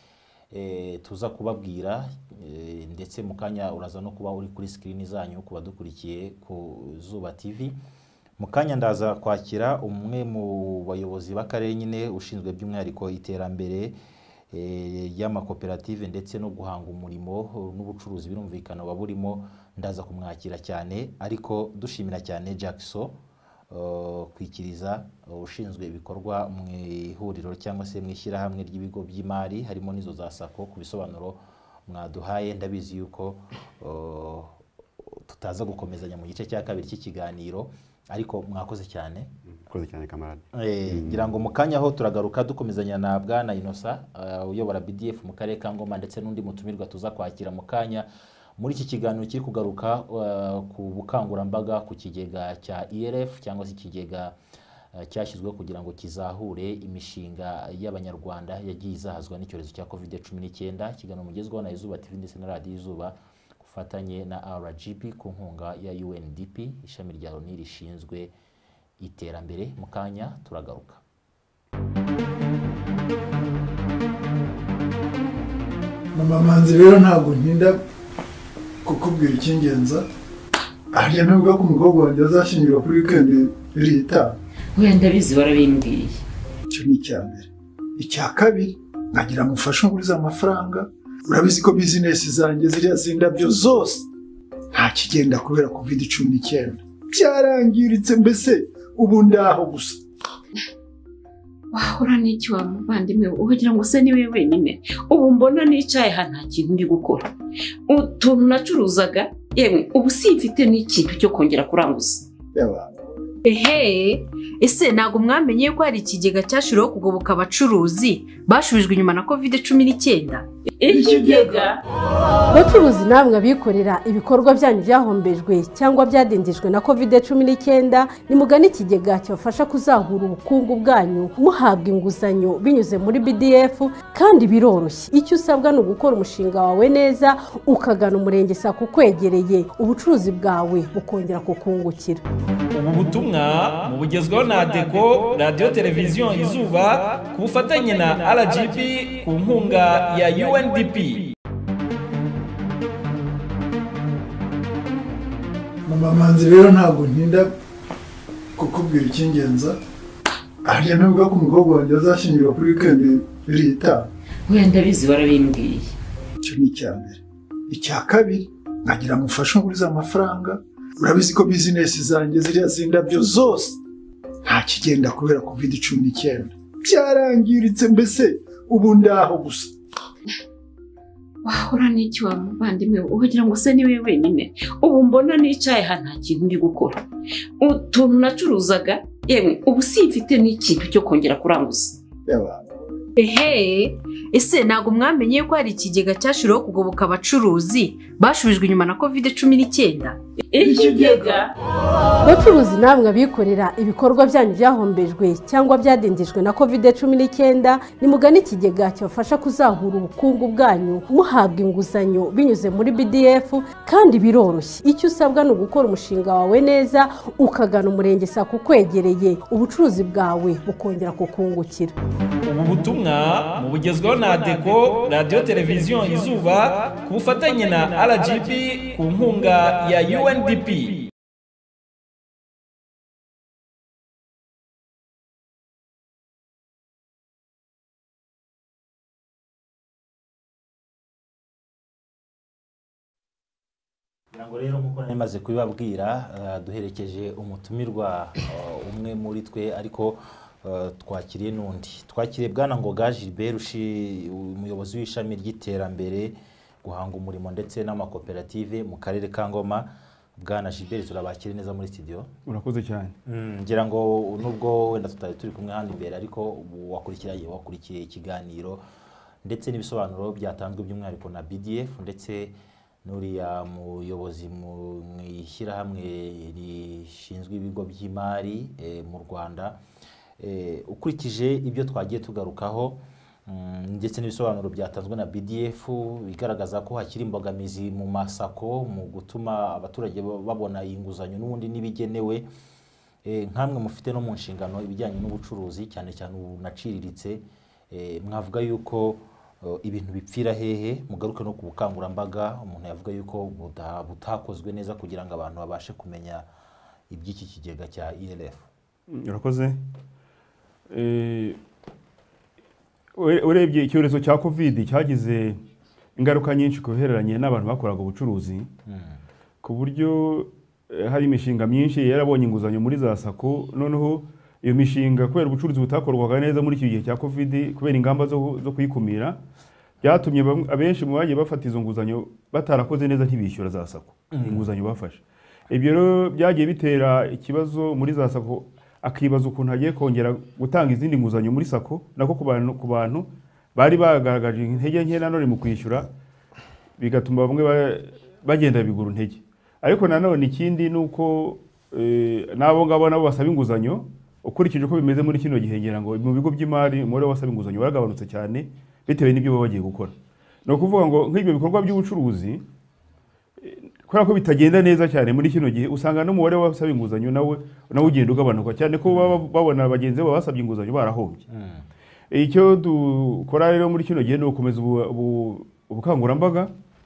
eh, tuza kubabwira eh, ndetse mukanya uraza no kuba uri kuri screen zanyu kuba dukurikiye ku Zuba T V. Mukanya ndaza kwakira umwe mu bayobozi b'akarere nyine ushinzwe by'umwihariko iterambere eh, y'amakoperative ndetse no guhanga umurimo n'ubucuruzi birumvikana baburimo. Ndaza kumwakira cyane ariko dushimira cyane Jackson uh, kwikiriza uh, ushinzwe ibikorwa mu ihuriro cyangwa se mwishyira hamwe ry'ibigo by'imari harimo nizo za sako ku bisobanuro mwaduhaye. Ndabizi yuko uh, tutaza gukomezanya mu gice cya kabiri cy'ikiganiro ariko mwakoze cyane. Mwakoze cyane kamarade. Eh ngira ngo mukanya ho turagaruka dukomezanya na Bwana Innocent uh, uyobora B D F mu karere ka Ngoma ndetse n'undi mutumirwa tuza kwakira mukanya muri iki kiganiro kiri kugaruka uh, ku bukangurambaga ku kigega cya I R F cyangwa se ikigega uh, cyashyizweho kugira ngo kizahure imishinga y'abanyarwanda yagiye izahazwa n'icyorezo cya covid cumi n'icyenda. Ikiganiro mugezweho na Zuba T V ndetse na Radio Izuba kufatanye na R G B ku nkunga ya U N D P ishami rya Loni rishinzwe iterambere. Mukanya turagaruka. Mama Manzi rero ntabwo ntinda kukubwira icy'ingenza. Ahari nubwo ko umukobwa wanjye azashyingirwa kuri weekend irita. Wenda bizi barabimbwiye. Icyo ni icya mbere. Icya kabiri nagira mufasha nguriza amafaranga. Urabizi ko business zanjye ziriya zindabyo zose nta kigenda kubera covid cumi n'icyenda. Byarangiritse mbese ubu ndaho gusa. Wahora n'iki wa muvandimwe ugira ngo se niwe wenyine. Ubu mbona nicaye hano nta kintu ndi gukora. Utuntu nacuruzaga yewe ubu simfite n'ikintu cyo kongera kuranguza. Ehe, ese nago mwamenye ko hari ikigega cyashiriho kugoboka abacuruzi bashubijwe inyuma na covid cumi n'icyenda. Ikigega Bacuruzi namwe abikorera ibikorwa byanyu byahombejwe cyangwa byadindijwe na covid cumi n'icyenda ni mugani ikigega cyafasha kuzahura ubukungu bwanyu muhabwa inguzanyo binyuze muri B D F kandi biroroshye. Icyo usabwa no gukora umushinga wawe neza ukagana umurenge sa kukwegereye ubucuruzi bwawe bukongera kukungukira. Ubu butumwa mu bugezweho na Deco Radio Television Izuba ku bufatanye na R G B ku nkunga ya U N D P. Mama Manzi rero ntabwo ntinda kukubwira icy'ingenza. Ahari nubwo ko umukobwa wanjye azashyingirwa kuri weekend irita. wenda bizi barabimbwiye. Icyo ni icya mbere. Icya kabiri nagira mufasha nguriza amafaranga. Urabizi ko business zanjye ziriya zindabyo zose nta kigenda kubera covid cumi n'icyenda. Byarangiritse mbese ubu ndaho gusa. Wahora n'iki wa muvandimwe ugira ngo se niwe wenyine. Ubu mbona nicaye hano nta kintu ndi gukora. Utuntu nacuruzaga yewe ubu simfite n'ikintu cyo kongera kuranguza. Ehe, ese nago mwamenye ko hari ikigega cyashiriho kugoboka abacuruzi bashubijwe inyuma na covid cumi n'icyenda. Ikigega Bacuruzi namwe abikorera ibikorwa byanyu byahombejwe cyangwa byadindijwe na covid cumi n'icyenda ni mugani ikigega cyafasha kuzahura ubukungu bwanyu muhabwa inguzanyo binyuze muri B D F kandi biroroshye. Icyo usabwa no gukora umushinga wawe neza ukagana umurenge sa kukwegereye ubucuruzi bwawe bukongera kukungukira. Ubu butumwa mu bugezweho na Deco Radio Television Izuba ku bufatanye na R G B ku nkunga ya U N D P. Ngo rero nkuko namaze kubibabwira uh, duherekeje umutumirwa uh, umwe muri twe ariko uh, twakiriye nundi twakiriye Bwana Ngoga Gilbert ushi umuyobozi w'ishami ry'iterambere guhanga umurimo ndetse n'amakoperative mu karere ka Ngoma. Bwana Gilbert turabakire neza muri studio. Urakoze cyane. Mm, ngira ngo nubwo wenda tutari turi kumwe handi imbere ariko wakurikiraye wakurikiye ikiganiro ndetse n'ibisobanuro byatanzwe by'umwihariko na B D F ndetse nuriya muyobozi mu ishyirahamwe rishinzwe ibigo by'imari e, mu Rwanda. E, ukurikije ibyo twagiye tugarukaho mm, ndetse n'ibisobanuro byatanzwe na B D F bigaragaza ko hakiri imbogamizi mu masako mu gutuma abaturage babona inguzanyo n'ubundi nibigenewe. E, nkamwe mufite no mu nshingano ibijyanye n'ubucuruzi cyane cyane ubunaciriritse. E, mwavuga yuko uh, ibintu bipfira hehe mugaruke no ku bukangurambaga umuntu yavuga yuko buta- butakozwe neza kugira ngo abantu babashe kumenya iby'iki kigega cya I R F. urakoze eh urebye icyorezo cya covid cyagize ingaruka nyinshi kuhereranye n'abantu bakoraga ubucuruzi ku buryo eh, hari imishinga myinshi yarabonye inguzanyo muri za sako noneho iyo mishinga kubera ubucuruzi butakorwaga neza muri iki gihe cya covid kubera ingamba zo, zo kuyikumira byatumye bamwe- abenshi mu bagiye bafata izo nguzanyo batarakoze neza ntibishyura za sako inguzanyo bafashe. Ibyo rero byagiye bitera ikibazo muri za sako akibaza ukuntu hagiye kongera gutanga izindi nguzanyo muri sako nako ku bantu ku bantu bari bagaragaje intege nke nanone mu kwishyura bigatuma bamwe ba- bagenda bigura intege. Ariko nanone ikindi nuko eh, nabo ngabo nabo basaba inguzanyo ukurikije uko bimeze muri kino gihe ngira ngo mu bigo by'imari umubare w'abasaba inguzanyo waragabanutse cyane bitewe n'ibyo baba bagiye gukora. No kuvuga ngo nk'ibyo bikorwa by'ubucuruzi kubera ko bitagenda neza cyane muri kino gihe usanga n'umubare w'abasaba inguzanyo nawe nawe ugenda ugabanuka cyane ko baba babona bagenzi babo basabye inguzanyo barahombye. Icyo dukora rero muri kino gihe ni ukomeza ubu- ubu- ubukangurambaga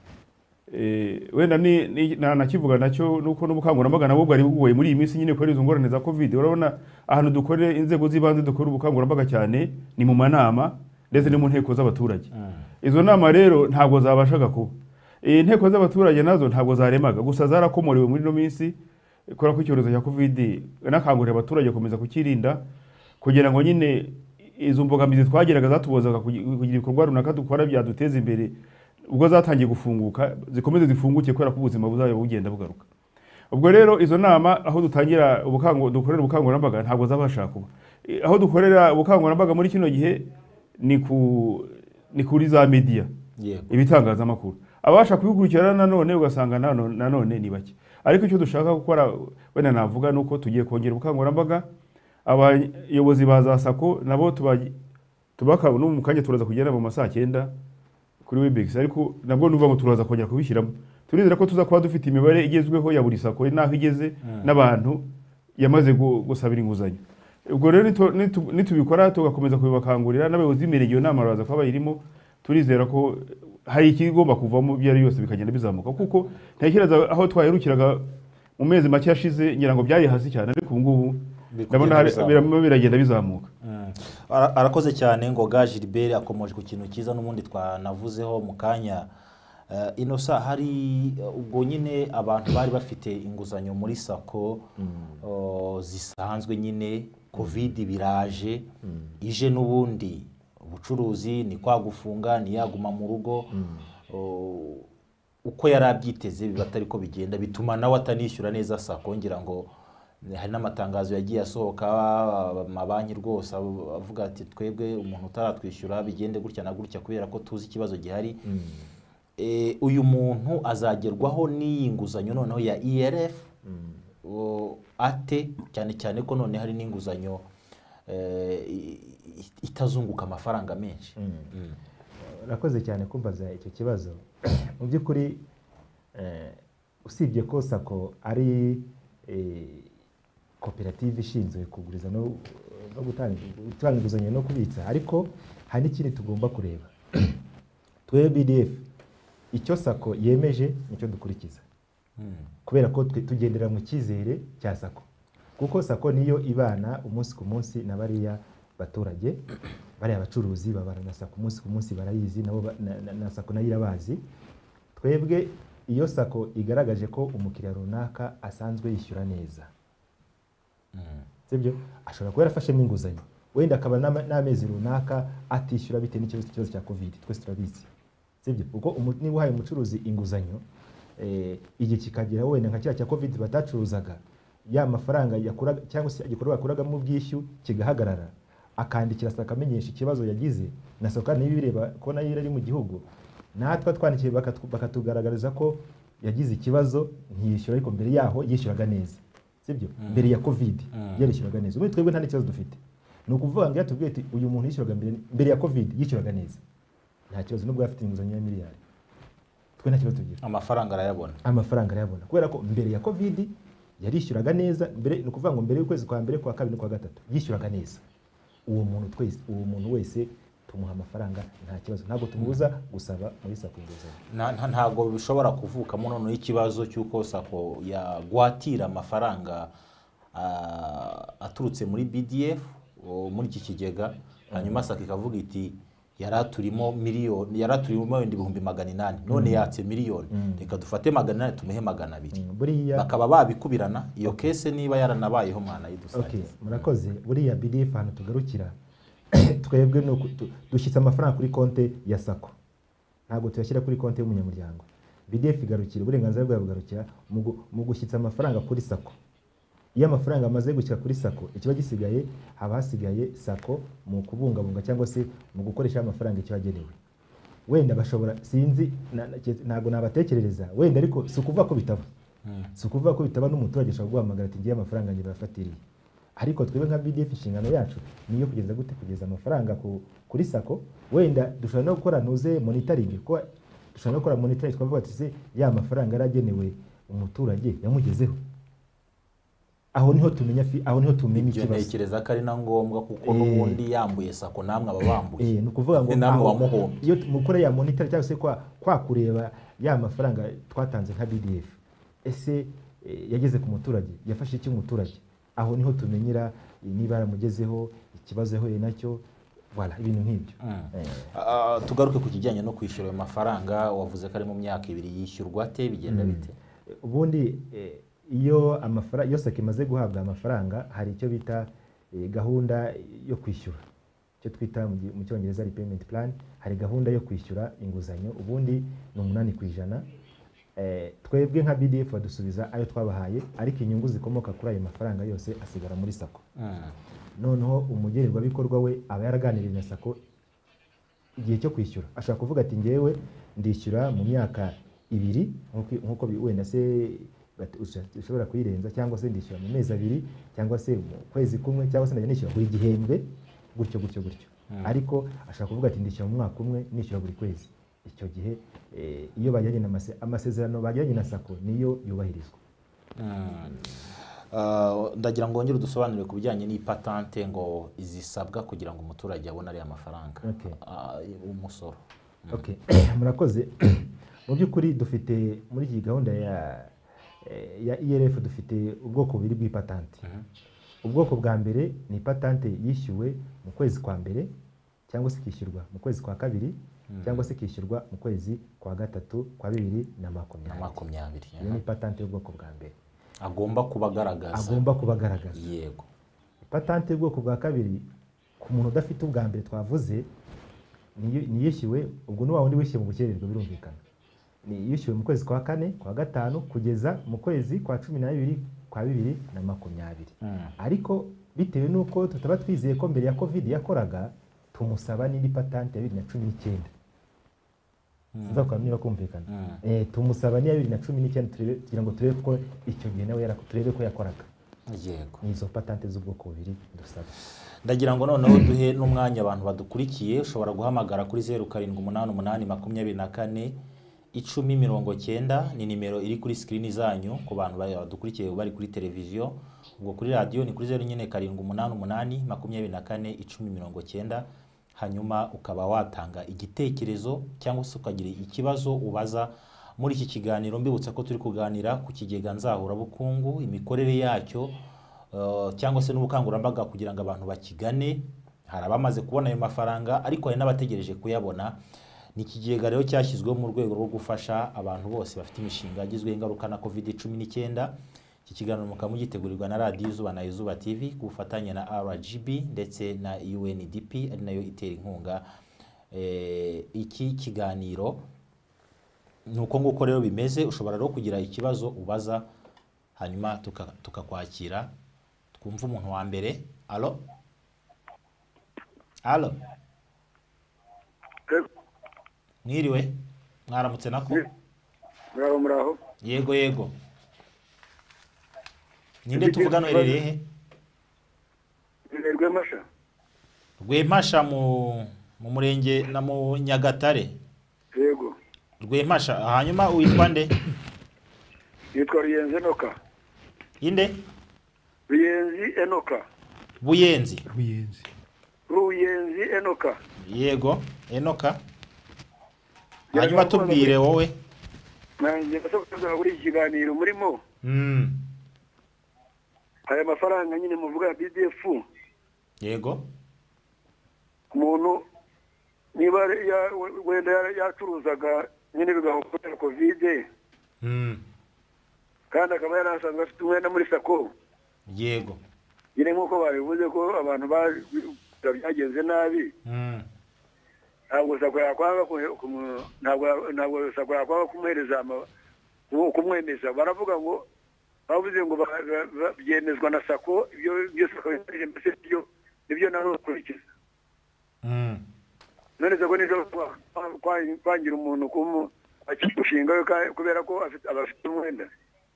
eh wenda ni ni- na nakivuga nacyo nuko n'ubukangurambaga nabo bwari bugoye muri iyi minsi nyine kubera izo ngorane za covid. Urabona ahantu dukore inzego z'ibanze dukora ubukangurambaga cyane ni mu manama ndetse no mu nteko z'abaturage. Izo nama rero ntabwo zabashaga kuba inteko z'abaturage nazo ntabwo zaremaga gusa zarakomorewe muri no minsi kubera ko icyorezo cya covid nakangurira abaturage komeza kukirinda kugira ngo nyine izo mbogamizi twageraga zatubozaga kugira ibikorwa runaka dukora byaduteza imbere ubwo zatangiye gufunguka zikomeze zifunguke kubera ko ubuzima buzayo bugenda bugaruka. Ubwo rero izo nama aho dutangira ubukango dukorera ubukangurambaga ntabwo zabasha kuba aho dukorera ubukangurambaga muri kino gihe ni ku ni kuri za media ibitangazamakuru abasha kubikurikirana nanone ugasanga nanone nanone ni bake. Ariko icyo dushaka gukora wenda navuga nuko tugiye kongera ubukangurambaga abayobozi baza sako nabo tubaji tubaka no mu kanya turaza kugenda mu masaha cyenda kuri Webex ariko nabwo nuva ngo turaza kongera kubishyiramo. Turizera ko tuza kuba dufite imibare igezweho ya buri sako naho igeze n'abantu yamaze gusabira inguzanyo. Ubwo rero nitubikora tugakomeza kubibakangurira n'abayobozi b'imirenge nama baraza kuba bayirimo turizera ko hari ikigomba kuvamo byari yose bikagenda bizamuka kuko ntekereza aho twayirukiraga mu mezi make yashize ngira ngo byari hasi cyane ariko ubu ngubu ndabona biramo biragenda bizamuka. Arakoze cyane Ngoga Gilbert akomoje ku kintu cyiza n'umundi twanavuzeho mu kanya. Inosa hari ubwo nyine abantu bari bafite inguzanyo muri sako zisanzwe nyine covid biraje ije n'ubundi ubucuruzi ni kwa gufunga ni yaguma mu rugo uko yarabyiteze bibatari ko bigenda bituma nawe atanishyura neza sako ngira ngo hari n'amatangazo yagiye asohoka amabanki rwose avuga ati twebwe umuntu utaratwishyura bigende gutya na gutya kubera ko tuzi ikibazo gihari. E, uyu muntu azagerwaho n'iyi nguzanyo noneho ya I R F ate cyane cyane ko none hari n'inguzanyo e, itazunguka amafaranga menshi. Urakoze cyane kumbaza icyo kibazo. Mu by'ukuri usibye ko sako ari koperative ishinzwe kuguriza no gutanga inguzanyo no kubitsa ariko hari n'ikindi tugomba kureba. Twe B D F icyo sako yemeje nicyo dukurikiza kubera ko tugendera mu cyizere cya sako kuko sako niyo ibana umunsi ku munsi na bariya baturage bariya abacuruzi babana na sako umunsi ku munsi barayizi nabo na sako nayo irabazi. Twebwe iyo sako igaragaje ko umukiriya runaka asanzwe yishyura neza sibyo ashobora kuba yarafashemo inguzanyo wenda akaba n'amezi runaka atishyura bitewe n'ikibazo cya covid twese turabizi sibyo kuko niba uhaye umucuruzi inguzanyo eh igihe kikagira wenda nka cya cya covid batacuruzaga ya mafaranga yakuraga cyangwa se igikorwa yakuraga mu bwishyu kigahagarara akandikira saka amenyesha ikibazo yagize na saka n'ibireba ko nayo ari mu gihugu natwe twandikiye bakatugaragariza ko yagize ikibazo ntiyishyura ariko mbere yaho yishyuraga neza sibyo mbere ya covid yarishyuraga neza ubu twebwe nta n'ikibazo dufite ni ukuvuga ngo yatubwiye ati uyu muntu yishyuraga mbere mbere ya covid yishyuraga neza nta kibazo nubwo afite inguzanyo ya miliyari twe nta kibazo tugira amafaranga arayabona amafaranga arayabona kubera ko mbere ya covid yarishyuraga neza mbere ni ukuvuga ngo mbere y'ukwezi kwa mbere kwa kabiri kwa gatatu yishyuraga neza uwo muntu twese uwo muntu wese tumuha amafaranga nta kibazo ntabwo tumubuza gusaba muri sako inguzanyo ntabwo bishobora kuvukamo noneho ikibazo cy'uko sako yagwatira amafaranga aturutse muri B D F muri iki kigega hanyuma sako ikavuga iti yaraturimo miliyoni yaraturimo ibihumbi magana inani none yatse miliyoni reka dufate magana inani tumuhe magana abiri bakaba babikubirana iyo kese niba yaranabayeho mwana yidusanga okay murakoze buriya B D F hano tugarukira twebwe no dushyitsa amafaranga kuri konte ya sako ntabwo tuyashyira kuri konte y'umunyamuryango B D F igarukira uburenganzira bwawe bugarukira mu gushyitsa amafaranga kuri sako iyo amafaranga amaze gushyira kuri sako ikiba gisigaye haba hasigaye sako mu kubungabunga cyangwa se mu gukoresha amafaranga icyo yagenewe wenda bashobora sinzi ntabwo nabatekerereza wenda ariko si ukuvuga ko bitaba si ukuvuga ko bitaba n'umuturage ashobora guhamagara ati ngiye amafaranga njye bafatiriye ariko twebwe nka B D F inshingano yacu niyo kugeza gute kugeza amafaranga kuri sako wenda dushobora no gukora ntuze monitoring ko dushobora no gukora monitoring twavuga ati se ya mafaranga yaragenewe umuturage yamugezeho aho niho tumenya aho niho tumenya ikibazo ntekereza ko ari na ngombwa kuko n'ubundi yambuye sako namwe ababambuye eh no kuvuga ngo namwe wamuhombe iyo mukora ya monitor cyangwa se kwa kwa kureba ya mafaranga twatanze nka B D F ese yageze ku muturage yafashe iki umuturage aho niho tumenyera niba yaramugezeho ikibazo yahuye nacyo voilà ibintu nk'ibyo tugaruke ku kijyanye no kwishyura ayo mafaranga wavuze ko ari mu myaka ibiri yishyurwa te bigenda bite ubundi iyo amafaranga yose akimaze guhabwa amafaranga hari icyo bita gahunda yo kwishyura cyo twita mu cyongereza repayment plan hari gahunda yo kwishyura inguzanyo ubundi ni umunani ku ijana twebwe nka B D F badusubiza ayo twabahaye ariko inyungu zikomoka kuri ayo mafaranga yose asigara muri sako noneho umugenerwabikorwa we aba yaraganiriye na sako igihe cyo kwishyura ashaka kuvuga ati ngewe ndishyura mu myaka ibiri nkuko wenda se ushobora kuyirenza cyangwa se ndishyura mu mezi abiri cyangwa se mu kwezi kumwe cyangwa se ndishyura buri gihembwe gutyo gutyo gutyo ariko ashaka kuvuga ati ndishyura mu mwaka umwe nishyura buri kwezi icyo gihe iyo bajyanye na amasezerano bajyanye na sako niyo yubahirizwa ndagira ngo wongere udusobanurire ku bijyanye n'ipatante ngo izisabwa kugira ngo umuturage abone ariya mafaranga umusoro murakoze mu by'ukuri dufite muri iyi gahunda ya ya I R F dufite ubwoko bubiri bw'ipatante ubwoko bwa mbere ni ipatante yishyuwe mu kwezi kwa mbere cyangwa se kishyurwa mu kwezi kwa kabiri cyangwa se kishyurwa mu kwezi kwa gatatu kwa bibiri na makumyabiri iyo ni ipatante y'ubwoko bwa mbere agomba kubagaragaza agomba kubagaragaza yego ipatante y'ubwoko bwa kabiri ku muntu udafite ubwa mbere twavuze ni yishyuwe ubwo n'uwa wundi wishyuye mu bukererwa birumvikana ni yishyuwe mu kwezi kwa kane kwa gatanu kugeza mu kwezi kwa cumi n'abiri kwa bibiri na makumyabiri ariko bitewe n'uko tutaba twizeye ko mbere ya covid yakoraga tumusaba n'indi patante ya bibiri na cumi n'icyenda nzakora niba kumvikana eh tumusaba ni ya bibiri na cumi n'icyenda kugira ngo turebe ko icyo gihe nawe yara turebe ko yakoraga yego nizo patante z'ubwoko bubiri dusaba ndagira ngo noneho duhe n'umwanya abantu badukurikiye ushobora guhamagara kuri zeru karindwi umunani umunani makumyabiri na kane icumi mirongo cyenda ni nimero iri kuri screen zanyu ku bantu badukurikiye bari kuri televiziyo ubwo kuri radio ni kuri zeru nyine karindwi umunani umunani makumyabiri na kane icumi mirongo cyenda hanyuma ukaba watanga igitekerezo cyangwa se ukagira ikibazo ubaza muri iki kiganiro mbibutsa ko turi kuganira ku Kigega Nzahurabukungu imikorere yacyo uh, cyangwa se n'ubukangurambaga kugira ngo abantu bakigane hari abamaze kubona ayo mafaranga ariko hari n'abategereje kuyabona ni ikigega rero cyashyizweho mu rwego rwo gufasha abantu bose bafite imishinga yagizweho ingaruka na covid cumi n'icyenda iki kiganiro mukaba mugitegurirwa na Radio Izuba na Izuba T V ku bufatanye na R G B ndetse na U N D P ari nayo itera inkunga eh, iki kiganiro nuko nguko rero bimeze ushobora rero kugira ikibazo ubaza hanyuma tukakwakira tuka twumva umuntu wa mbere allo allo mwiriwe mwaramutse nako muraho muraho yego yego ninde tuvugano erere he Rwemasha Rwemasha mu mu murenge na mu Nyagatare yego Rwemasha hanyuma witwa nde yitwa Ruyenzi Enoka inde Ruyenzi Enoka Buyenzi Ruyenzi Ruyenzi Enoka. Yego, Enoka. Hanyuma tubwire wowe. Nanjye ndasohoka kuri ikiganiro murimo. Mm. Aya mafaranga nyine muvuga B D F. Yego. Umuntu niba wenda yacuruzaga nyine bigahokera covid. Mm. Kandi akaba yarasanzwe afite umwenda muri sako. Yego. Nyine nkuko babivuze ko abantu byagenze nabi. Mm. Ntabwo sako yakwanga ntabwo ntabwo sako yakwanga kumuhereza kumwemeza. Baravuga ngo bavuze ngo byemezwa na sako ibyo byo sako mbese byo nibyo naro kurikiza. Mm. None sako nizo kwangira umuntu kumu akishinga kubera ko abafite umwenda.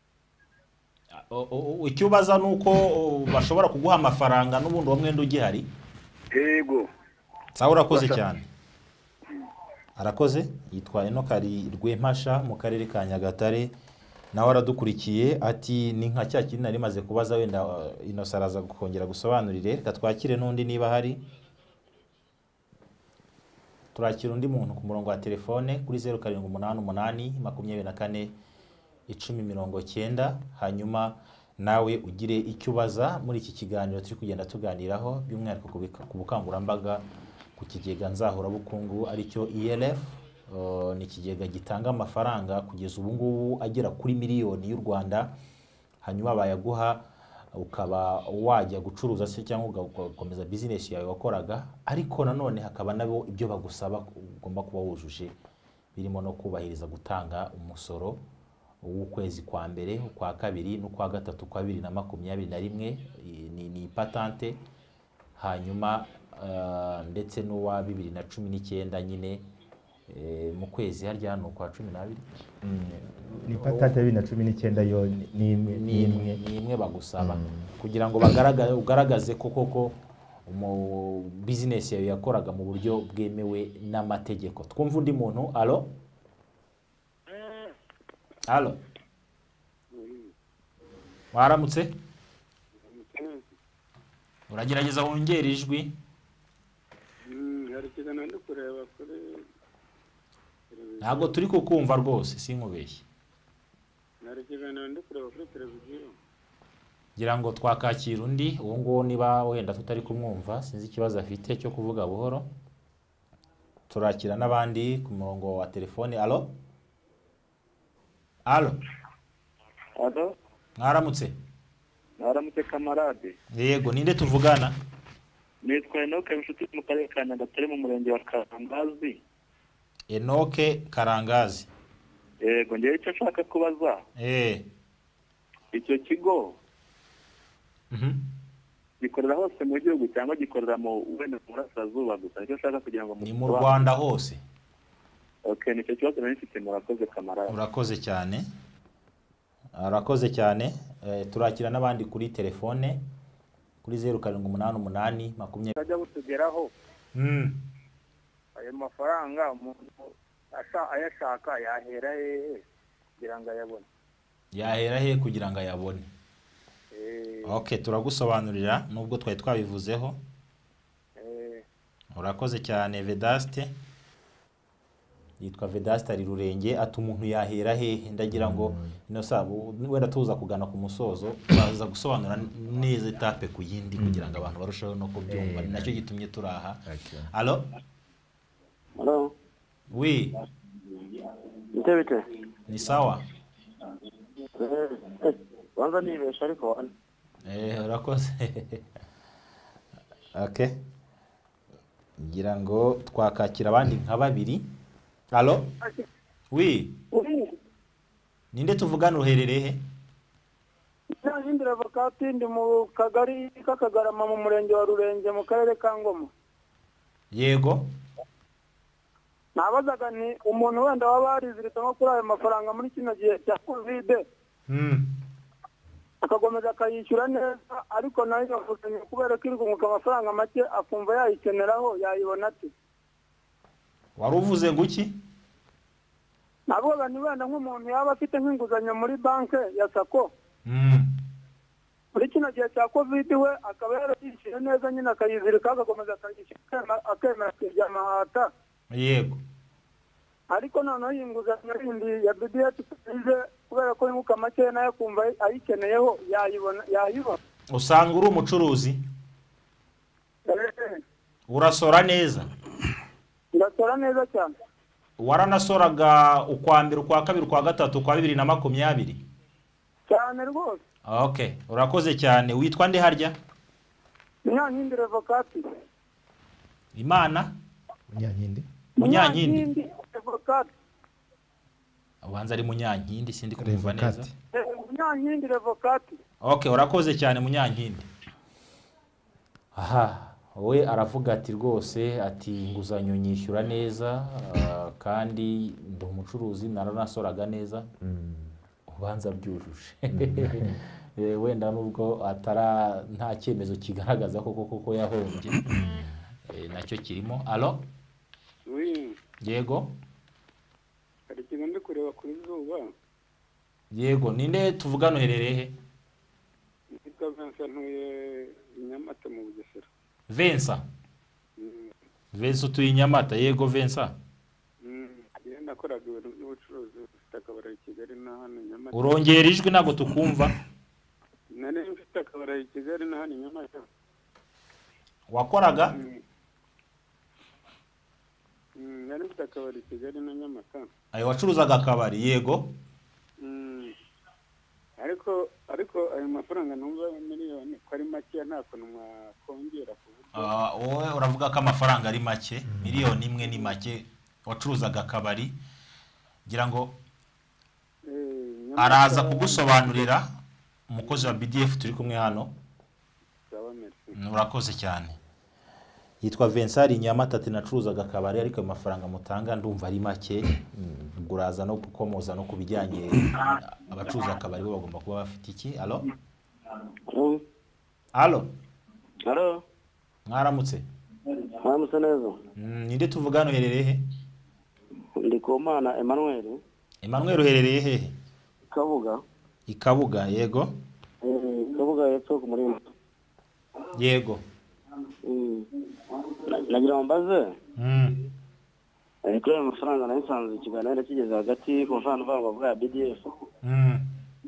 Ikibaza nuko bashobora kuguha amafaranga n'ubundi wamwenda ugihari. Yego. Sawa urakoze cyane. Arakoze yitwa Enoka Rwempasha mu karere ka Nyagatare nawe aradukurikiye ati ni nka cya kintu nari maze kubaza wenda inosaraza gukongera gusobanurire reka twakire n'undi niba hari. Turakira undi muntu ku murongo wa telefone kuri zero karindwi umunani umunani makumyabiri na kane icumi mirongo cyenda hanyuma nawe ugire icyo ubaza muri iki kiganiro turi kugenda tuganiraho by'umwihariko ku bukangurambaga ku kigega Nzahurabukungu aricyo E L F. Uh, ni ikigega gitanga amafaranga kugeza ubu ngubu agera kuri miliyoni y'u Rwanda hanyuma bayaguha ukaba wajya gucuruza se cyangwa ugakomeza business yawe wakoraga ariko nanone hakaba nabo ibyo bagusaba ugomba kuba wujuje birimo no kubahiriza gutanga umusoro w'ukwezi kwa mbere kwa kabiri no kwa gatatu kwa bibiri na makumyabiri na rimwe ni, ni patente hanyuma uh, ndetse n'uwa bibiri na cumi n'icyenda nyine e, mu kwezi harya no kwa cumi n'abiri mm. ni patente ya bibiri na cumi n'icyenda yo ni ni imwe bagusaba mm. kugira ngo bagaragaze ugaragaze ko koko mu business yawe yakoraga mu buryo bwemewe n'amategeko. Twumva undi muntu. Allo Allo Waramutse? Uragerageza wongera ijwi? Mm, hari kigana ndi kureba kuri Ntabwo turi kukumva rwose sinkubeshye. Hari kigana ndi kureba kuri televiziyo. Gira ngo twakakira undi uwo ngo niba wenda tutari kumwumva sinzi ikibazo afite cyo kuvuga buhoro. Turakira nabandi ku murongo wa telefone. Allo Allo Allo Mwaramutse? Mwaramutse kamarade. Yego ninde tuvugana? Nitwa Enoke inshuti mu karere ka Nyagatare mu murenge wa Karangazi. Enoke Karangazi. Yego ngiye icyo nshaka kubaza. Eh. Icyo kigo Mhm. gikorera hose mu gihugu cyangwa gikorera mu wenda mu Burasirazuba gusa icyo nshaka kugira ngo ni mu Rwanda hose. Okay, nicyo kibazo nari mfite murakoze kamarade. Urakoze cyane. Arakoze cyane. E, turakira nabandi kuri telefone kuri zero karindwi umunani umunani makumyabiri. Ajya butugeraho. Mm. Ayo mafaranga umuntu asa ayashaka yahera hehe kugira ngo ayabone. Yahera he kugira ngo ayabone. Eh. Okay, turagusobanurira nubwo twari twabivuzeho. Eh. Urakoze cyane Vedaste. Yitwa Vedaste ari Rurenge ati umuntu yahera he ndagira ngo ino sabo wenda tuza kugana ku musozo baza gusobanura neza etape ku yindi kugira ngo abantu barusheho no kubyumva ni nacyo gitumye turaha. Allo Allo Oui. Ndebite Ni sawa? Eh. Wanza nibesha ariko wana. Eh urakoze. Okay. Ngira ngo twakakira abandi nka babiri. Allo Oui. Ninde tuvugana uherereye he? Nahindira avocate ndi mu kagari k'Akagarama mu murenge wa Rurenge mu karere ka Ngoma. Yego. Nabazaga ni umuntu wenda waba ariziritse nko kuri ayo mafaranga muri kino gihe cya covid. Mm. Akagomeza akayishyura neza ariko nayo yavuze kubera ko irunguka amafaranga make akumva yayikeneraho yayibona ati. Waruvuze nguki? Naboga ni wenda nk'umuntu yaba afite nk'inguzanyo muri banke ya Sako. Mm. muri kino gihe cya covid we akaba yarayishyuye neza nyine akayizirika agakomeza akayishyura akemera kujyama hata yego ariko noneho iyi nguzanyo yindi ya B D F tuzize kubera ko yunguka make nayo kumva ayikeneyeho yayibona yayibona. Usanga uri umucuruzi urasora neza? Ndasora neza cyane. Waranasoraga ukwa mbere ukwa kabiri ukwa gatatu ukwa bibiri na makumyabiri cyane rwose. Okay, urakoze cyane. Witwa nde harya? Munyankindi Revocati. Imana? Munyankindi. Munyankindi. Revocati. Abanza ari Munyankindi sindi kumva neza. Munyankindi Revocati. Okay, urakoze cyane Munyankindi. Aha, we aravuga ati rwose ati inguzanyo nyishyura neza uh, kandi ndi umucuruzi naranasoraga neza. Mm. Ubanza byujuje. Mm. Wenda nubwo atara nta cyemezo kigaragaza koko koko yahombye. E, nacyo kirimo. Allo? Oui. Yego. Hari kintu ndi kureba kuri zuba. Yego, ninde tuvugano herereye he? Nitwa Vincent ntuye Nyamata mu Bugesera. Vincent. Mm. Vincent tuyi Nyamata, yego Vincent. Mm. Yenda nakoraga ibintu by'ubucuruzi ufite akabari i Kigali na hano Nyamata. Urongera ijwi nago tukumva. Nari mfite akabari i Kigali na hano Nyamata. Wakoraga? Mm. Mm, nari mfite akabari i Kigali na Nyamata. Ayo wacuruzaga akabari yego? Mm. Ariko ariko ayo mafaranga numva miliyoni ko ari make nta kuntu mwakongera kuburyo. Ah, wowe uravuga ko amafaranga ari make, miliyoni imwe ni make wacuruzaga akabari. Gira ngo eh araza kugusobanurira umukozi wa B D F turi kumwe hano. Sawa, merci. Urakoze cyane. Yitwa Vincent Nyamata ati nacuruzaga akabari ariko amafaranga mutanga ndumva ari make. Guraza no gukomoza no kubijyanye abacuruza akabari bo bagomba kuba bafite iki? Allo? Allo? Allo? Allo? Mwaramutse? Mwaramutse neza. Mm, ninde tuvugano herereye he? Ndi Komana Emmanuel. Emmanuel herereye he? Kabuga. Ikabuga yego? Eh, Kabuga yepfo ku Murimbo. Yego. Mm. Nagira mbaze. Mm. Ariko ayo mafaranga nayo nsanze ikiganiro kigeze hagati ku mfano vango bwa B D F. Mm.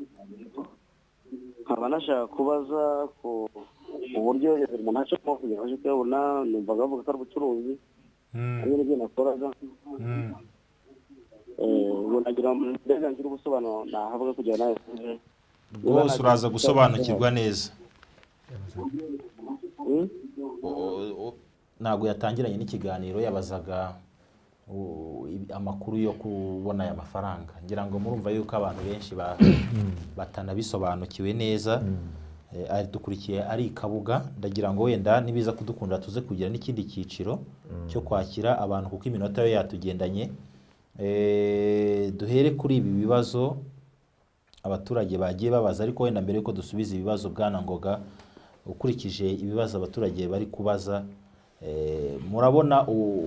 Nkaba nashaka kubaza ku uburyo umuntu acamo kugira ngo kubona numvaga avuga ko ari ubucuruzi. Mm. Ari n'ibyo nakoraga. Mm. Eh, ngo nagira mbega ngira ubusobanuro nahavuga kugira nayo. Bose uraza gusobanukirwa neza. Mm. Ntago yatangiranye n'ikiganiro yabazaga amakuru yo kubona aya mafaranga. Ngira ngo murumva yuko abantu benshi batanabisobanukiwe neza. Ari dukurikiye ari Kabuga, ndagira ngo wenda nibiza kudukunda tuze kugira n'ikindi cyiciro cyo kwakira abantu kuko iminota yo yatugendanye. Eh, duhere kuri ibi bibazo abaturage bagiye babaza, ariko wenda mbere yuko dusubiza ibibazo bwana Ngoga, ukurikije ibibazo abaturage bari kubaza, eh, murabona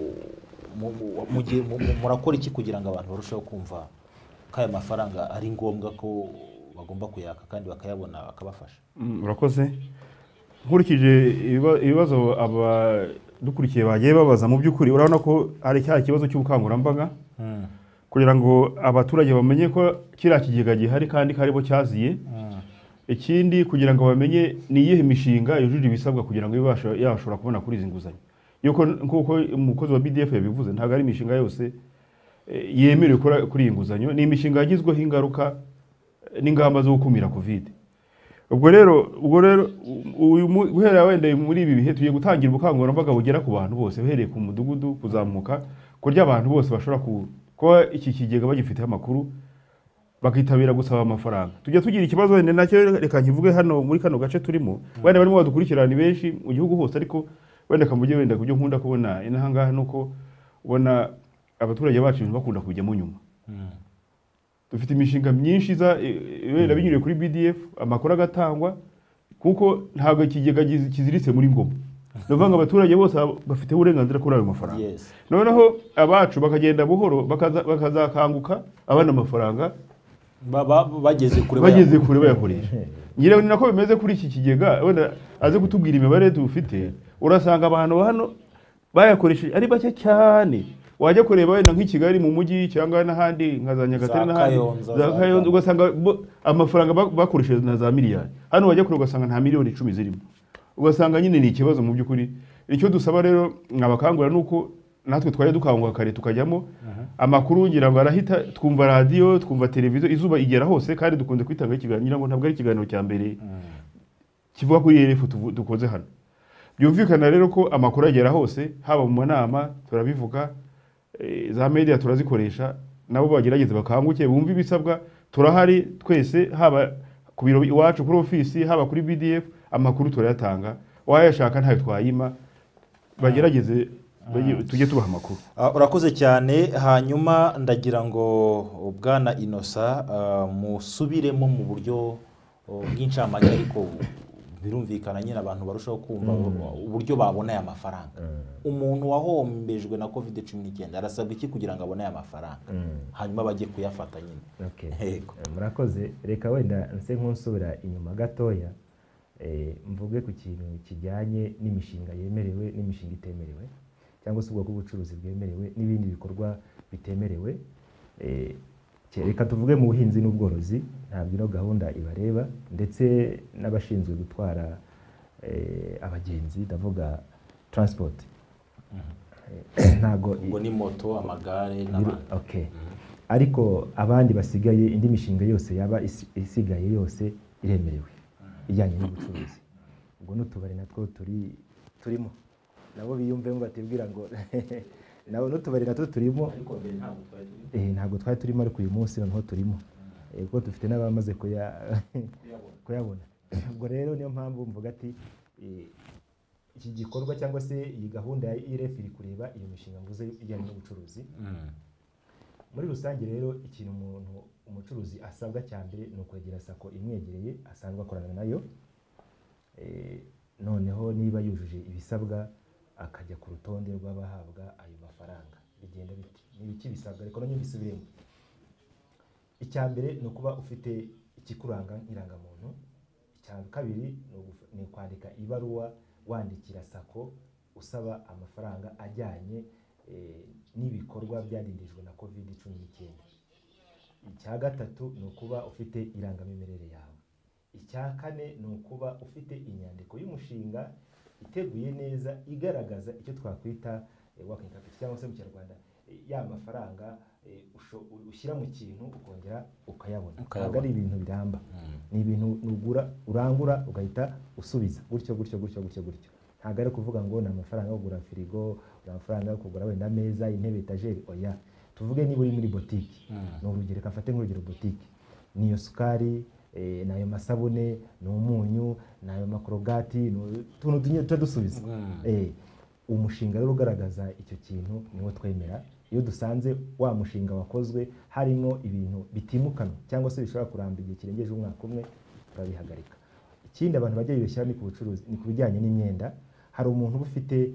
murakora iki kugira ngo abantu barusheho kumva ko aya mafaranga ari ngombwa ko bagomba kuyaka kandi bakayabona bakabafasha? Urakoze. Nkurikije ibibazo aba dukurikiye bagiye babaza, mu by'ukuri urabona ko ari cya kibazo cy'ubukangurambaga kugira ngo abaturage bamenye ko kira kigega gihari kandi karibo cyaziye. Ikindi kugira ngo bamenye ni iyihe mishinga yujuje ibisabwa kugira ngo ibashe yashobora kubona kuri izi nguzanyo. Yuko nkuko umukozi wa B D F yabivuze ntago ari imishinga yose yemerewe kuri kuri inguzanyo, ni imishinga yagizweho ingaruka n'ingamba zo gukumira covid. Ubwo rero ubwo rero guhera wenda muri ibi bihe tugiye gutangira ubukangurambaga bugera ku bantu bose uhereye ku mudugudu kuzamuka kurya abantu bose bashobora kuba iki kigega bagifite amakuru bakitabira gusaba amafaranga. Tujya tugira ikibazo wenda nacyo reka nkivuge hano muri kano gace turimo, wenda barimo badukurikirana benshi mu gihugu hose, ariko wenda kamvuge wenda kujya nkunda kubona inahangaha nuko ubona abaturage bacu bakunda kujya mu nyuma. Dufite imishinga myinshi za wenda binyuriye kuri B D F, amakuru agatangwa kuko ntabwo ikigega kiziritse muri ngoma. Nuvanga abaturage bose bafite uburenganzira kuri ayo mafaranga. Yes. Noneho abacu bakagenda buhoro bakazakanguka abana amafaranga baba bageze kure bageze kure bayakoresha. ngira ni nako bimeze kuri iki kigega wenda aze kutubwira imibare dufite urasanga abantu hano bayakoresheje ari bake cyane wajya kureba wenda nk'ikigali mu mujyi cyangwa n'ahandi nka za Nyagatare n'ahandi za Kayonza ugasanga amafaranga bakoresheje na za miliyari hano wajya kureba ugasanga nta miliyoni icumi zirimo ugasanga nyine ni ikibazo mu by'ukuri icyo dusaba rero nkabakangura nuko natwe twaje dukangwa kare tukajyamo amakuru ngira ngo arahita twumva radio twumva televiziyo izuba igera hose kandi dukunze kwitanga ikiganiro ngo ntabwo ari ikiganiro cya mbere kivuga kuri R F dukoze hano byumvikana rero ko amakuru agera hose haba mu manama turabivuga za media turazikoresha nabo bagerageza bakanguke bumva ibisabwa turahari twese haba ku biro iwacu kuri office haba kuri B D F amakuru turayatanga wayashaka ntayo twayima bagerageze tujye tubaha amakuru. Urakoze cyane hanyuma ndagira ngo bwana Innocent musubiremo mu buryo bw'incamake ariko birumvikana nyine abantu barushaho kumva uburyo babona aya mafaranga. Umuntu wahombejwe na covid cumi n'icyenda arasabwa iki kugira ngo abone aya mafaranga hanyuma bajye kuyafata nyine. Okay. Murakoze reka wenda nse nk'unsubira inyuma gatoya mvuge ku kintu kijyanye n'imishinga yemerewe n'imishinga itemerewe cyangwa se ubwoko bw'ubucuruzi bwemerewe n'ibindi bikorwa bitemerewe. Reka tuvuge mu buhinzi n'ubworozi ntabwo ino gahunda ibareba ndetse n'abashinzwe gutwara abagenzi ndavuga transport ntago ubwo ni moto amagare n'abandi. Okay. Ariko abandi basigaye indi mishinga yose yaba isigaye yose iremerewe ijyanye n'ubucuruzi ubwo n'utubari natwo turi turimo nabo biyumve ngo batibwira ngo nabo n'utubari natwo turimo eh ntabwo twari turimo ariko uyu munsi noneho turimo kuko dufite n'abamaze kuyabona. Ubwo rero niyo mpamvu mvuga ati iki gikorwa cyangwa se iyi gahunda ya I R F iri kureba iyo mishinga mvuze ijyanye n'ubucuruzi. Muri rusange rero ikintu umuntu umucuruzi asabwa cyambere no kwegera sako imwegereye asanzwe akorana nayo noneho niba yujuje ibisabwa akajya ku rutonde rw'abahabwa ayo mafaranga bigenda biti nibiki bisabwa ariko nanyo bisubiremo. Icyambere no kuba ufite ikikuranga irangamuntu. Icya kabiri ni kwandika ibaruwa wandikira sako usaba amafaranga ajyanye n'ibikorwa byadindijwe na covid cumi n'icyenda. Icya gatatu ni ukuba ufite irangamimerere yawe. Icya kane ni ukuba ufite inyandiko y'umushinga iteguye neza igaragaza icyo twakwita working capital cyangwa se mu Kinyarwanda ya mafaranga ushyira mu kintu ukongera ukayabona. Ntabwo ari ibintu biramba ni ibintu ugura urangura ugahita usubiza gutyo gutyo gutyo gutyo gutyo. Ntabwo ari kuvuga ngo ni amafaranga yo kugura firigo amafaranga yo kugura wenda ameza intebe etajeri oya. Tuvuge niba uri muri boutique no urugero kafate nk'urugero boutique niyo sukari nayo masabune n'umunyu nayo makrogati tuntu dunye tudusubiza eh umushinga rero ugaragaza icyo kintu niwo twemera. Iyo dusanze wa mushinga wakozwe harimo ibintu bitimukana cyangwa se bishobora kuramba igihe kirengeje umwaka umwe turabihagarika. Ikindi abantu bajya bibeshyira ni ku bucuruzi ni ku bijyanye n'imyenda. Hari umuntu ufite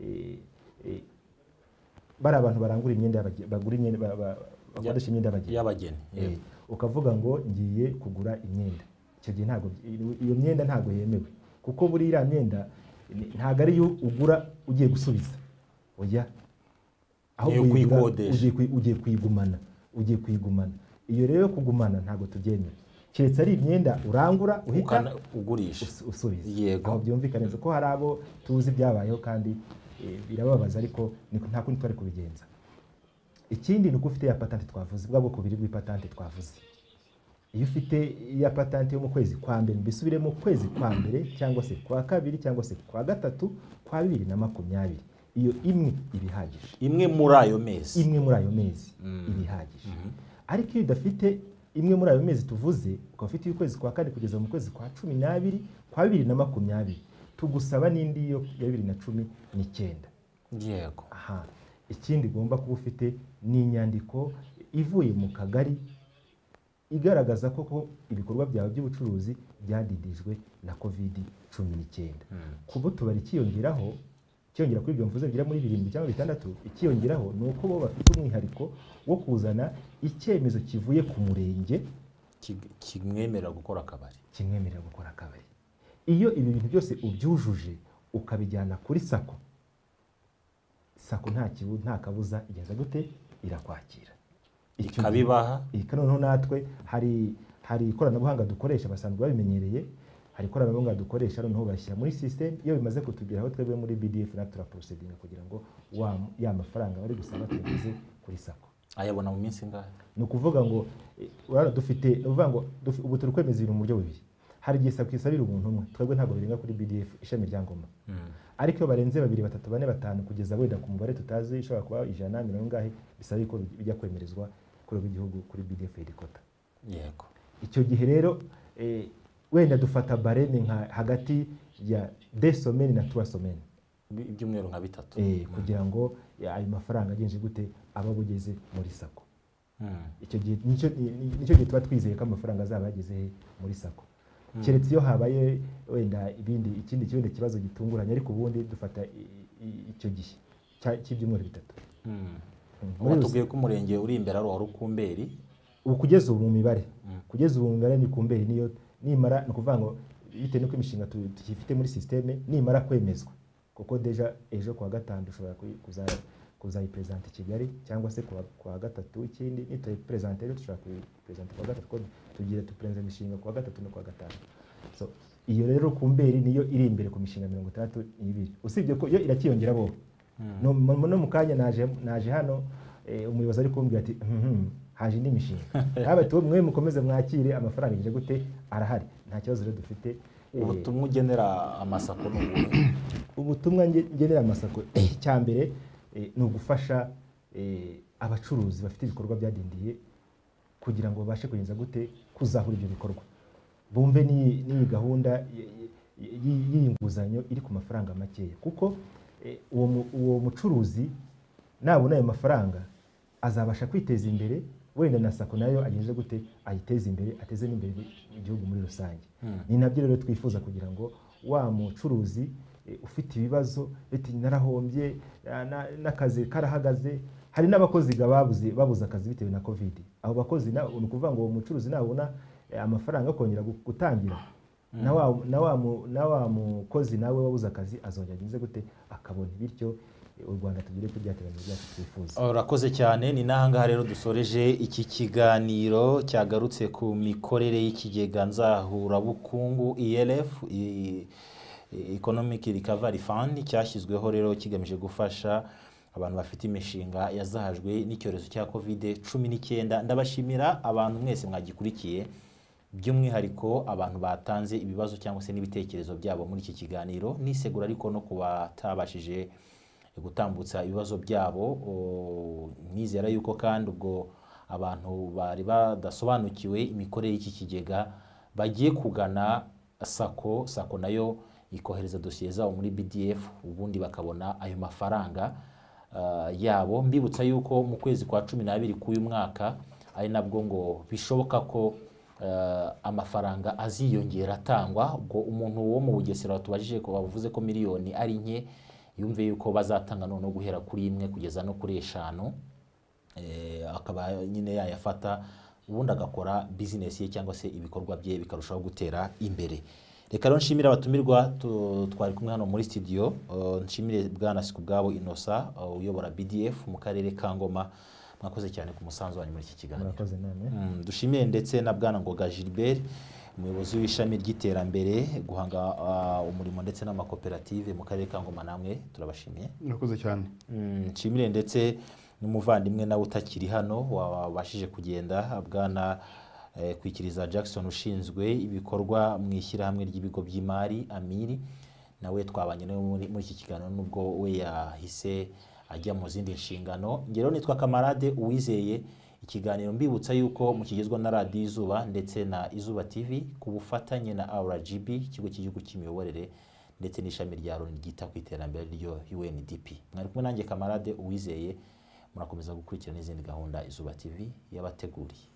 bari abantu barangura imyenda bagura imyenda bakoresha imyenda y'abageni ukavuga ngo ngiye kugura imyenda icyo gihe ntago iyo myenda ntago yemewe kuko buri ira myenda ntago ari yo ugura ugiye gusubiza oya aho ugiye ugiye kwigumana ugiye kwigumana iyo rero kugumana ntago tubyemera keretse ari imyenda urangura uhita ugurisha usubiza. Yego aho byumvikana ko hari abo tuzi byabayeho kandi birababaza ariko nta kundi twari kubigenza. Ikindi ni uko ufite ya patente twavuze bwa bwoko biri bw'ipatente twavuze. Iyo ufite ya patente yo mu kwezi kwa mbere bisubire mu kwezi kwa mbere cyangwa se kwa kabiri cyangwa se kwa gatatu kwa bibiri na makumyabiri iyo imwe ibihagije imwe muri ayo mezi imwe muri ayo mezi ibihagije. Ariko iyo udafite imwe muri ayo mezi tuvuze ukaba ufite ukwezi kwa kane kugeza mu kwezi kwa cumi n'abiri kwa bibiri na makumyabiri tugusaba n'indi yo ya bibiri na cumi n'icyenda. Yego. Aha. Ikindi ugomba kuba ufite ni inyandiko ivuye mu kagari igaragaza koko ibikorwa byawe by'ubucuruzi byadidijwe na covid cumi n'icyenda. Kubo tubari kiyongeraho cyongera kuri ibyo mvuze bigira muri birindwi cyangwa bitandatu ikiyongeraho nuko bo bafite umwihariko wo kuzana icyemezo kivuye ku murenge kimwemerera gukora akabari kimwemerera gukora akabari iyo ibi bintu byose ubyujuje ukabijyana kuri sako sako nta kibu nta kabuza igeza gute irakwakira ikabibaha ikanoneho natwe hari hari ikoranabuhanga dukoresha basanzwe babimenyereye hari ikoranabuhanga dukoresha noneho bashyira muri system iyo bimaze kutugeraho twebwe muri B D F na tura procedure kugira ngo wa ya mafaranga bari gusaba tugeze kuri sako ayabona mu minsi ngahe no kuvuga ngo urara dufite uvuga ngo ubu turi kwemeza ibintu mu buryo bubiri hari gihe sako isabira umuntu umwe twebwe ntabwo birenga kuri B D F ishami rya Ngoma ariko iyo barenze babiri batatu bane batanu kugeza wenda ku mubare tutazi ishobora kuba ijana mirongo ngahe bisaba ko bijya kwemerezwa kuri igihugu kuri B D F headquarter yego icyo gihe rero eh, wenda dufata bareme nka hagati ya deux semaines na trois semaines ibyumweru nka bitatu eh kugira ngo ayo mafaranga agenje gute aba bugeze muri sako icyo gihe nicyo nicyo gihe tuba twizeye ko amafaranga azaba yageze muri sako keretse iyo habaye wenda ibindi ikindi kiwende kibazo gitunguranye ariko ubundi dufata icyo gihe cy'ibyumweru bitatu ubu tubwiye ko umurenge uri imbere ari wa Rukumberi ubu kugeza ubu mu mibare kugeza ubu mu mibare ni Kumberi niyo nimara no kuvuga ngo bitewe nuko imishinga tuyifite muri systeme nimara kwemezwa kuko deja ejo kwa gatanu dushobora kuza kuzayipresenta Kigali cyangwa se kwa gatatu ikindi nitoye presenter rero dushobora kuyipresenta kwa gatatu ko tugira tupresenta imishinga kwa gatatu no kwa gatanu so iyo rero Kumberi niyo iri imbere ku mishinga mirongo itandatu n'ibiri usibye ko yo irakiyongera bo no no mukanya naje naje hano umuyobozi ari kumbwira ati haje indi mishinga aba tu mwe mukomeze mwakire amafaranga ije gute arahari nta kibazo rero dufite ubutumwa ugenera amasako n'ubu ubutumwa ngenera amasako cya mbere no gufasha abacuruzi bafite ibikorwa byadindiye kugira ngo babashe kugenza gute kuzahura ibyo bikorwa bumve ni ni gahunda y'inguzanyo iri ku mafaranga makeya kuko uwo uwo mucuruzi nabona ayo mafaranga azabasha kwiteza imbere wenda na sako nayo agenze gute ayiteze imbere ateze n'imbere igihugu muri rusange ni nabyo rero twifuza kugira ngo wa mucuruzi ufite ibibazo eti narahombye n'akazi karahagaze hari n'abakozi gababuze babuze akazi bitewe na covid abo bakozi na ukuvuga ngo uwo mucuruzi nabona amafaranga kongera gutangira na wa na wa na wa mukozi nawe wabuze akazi azongera agenze gute akabona bityo u Rwanda tugire ku byateranye byacu twifuza. Urakoze cyane ni nahanga rero dusoreje iki kiganiro cyagarutse ku mikorere y'ikigega Nzahurabukungu E L F Economic Recovery Fund cyashyizweho rero kigamije gufasha abantu bafite imishinga yazahajwe n'icyorezo cya covid cumi n'icyenda. Ndabashimira abantu mwese mwagikurikiye by'umwihariko abantu batanze ibibazo cyangwa se n'ibitekerezo byabo muri iki kiganiro nisegura ariko no kubatabashije gutambutsa ibibazo byabo nizera yuko kandi ubwo abantu bari badasobanukiwe imikorere y'iki kigega bagiye kugana sako sako nayo ikohereza dosiye zabo muri B D F ubundi bakabona ayo mafaranga uh, yabo. Mbibutsa yuko mu kwezi kwa cumi n'abiri k'uyu mwaka ari nabwo ngo bishoboka ko uh, amafaranga aziyongera atangwa ubwo umuntu wo mu Bugesera tubajije ko bavuze ko miliyoni ari nke yumve yuko bazatanga none guhera kuri imwe kugeza no kuri eshanu eh akaba nyine yayafata ubundi agakora business ye cyangwa se ibikorwa bye bikarushaho gutera imbere. Reka rero nshimira abatumirwa twari kumwe hano muri studio uh, nshimire bwana Sikubwabo Innocent uh, uyobora B D F mu karere ka Ngoma mwakoze cyane ku musanzu wanyu muri iki kiganiro. Mwakoze nane. Mm, dushimire ndetse na bwana Ngoga Gilbert umuyobozi w'ishami ry'iterambere guhanga uh, umurimo ndetse n'amakoperative mu karere ka Ngoma namwe turabashimiye. Mwakoze cyane. Mm, nshimire ndetse n'umuvandimwe nawe utakiri hano wabashije kugenda bwana eh, kwikiriza Jackson ushinzwe ibikorwa mu ishyirahamwe ry'ibigo by'imari Amiri nawe twabanye nawe muri muri iki kiganiro nubwo we yahise ajya mu zindi nshingano. Ngero nitwa Kamarade Uwizeye ikiganiro mbibutsa yuko mukigezwa na Radio Izuba ndetse na Izuba T V ku bufatanye na R G B ikigo cy'igihugu cy'imiyoborere ndetse n'ishami rya Loni ryita ku iterambere ryo U N D P. Mwari kumwe nanjye Kamarade Uwizeye murakomeza gukurikira n'izindi gahunda Izuba T V yabateguriye.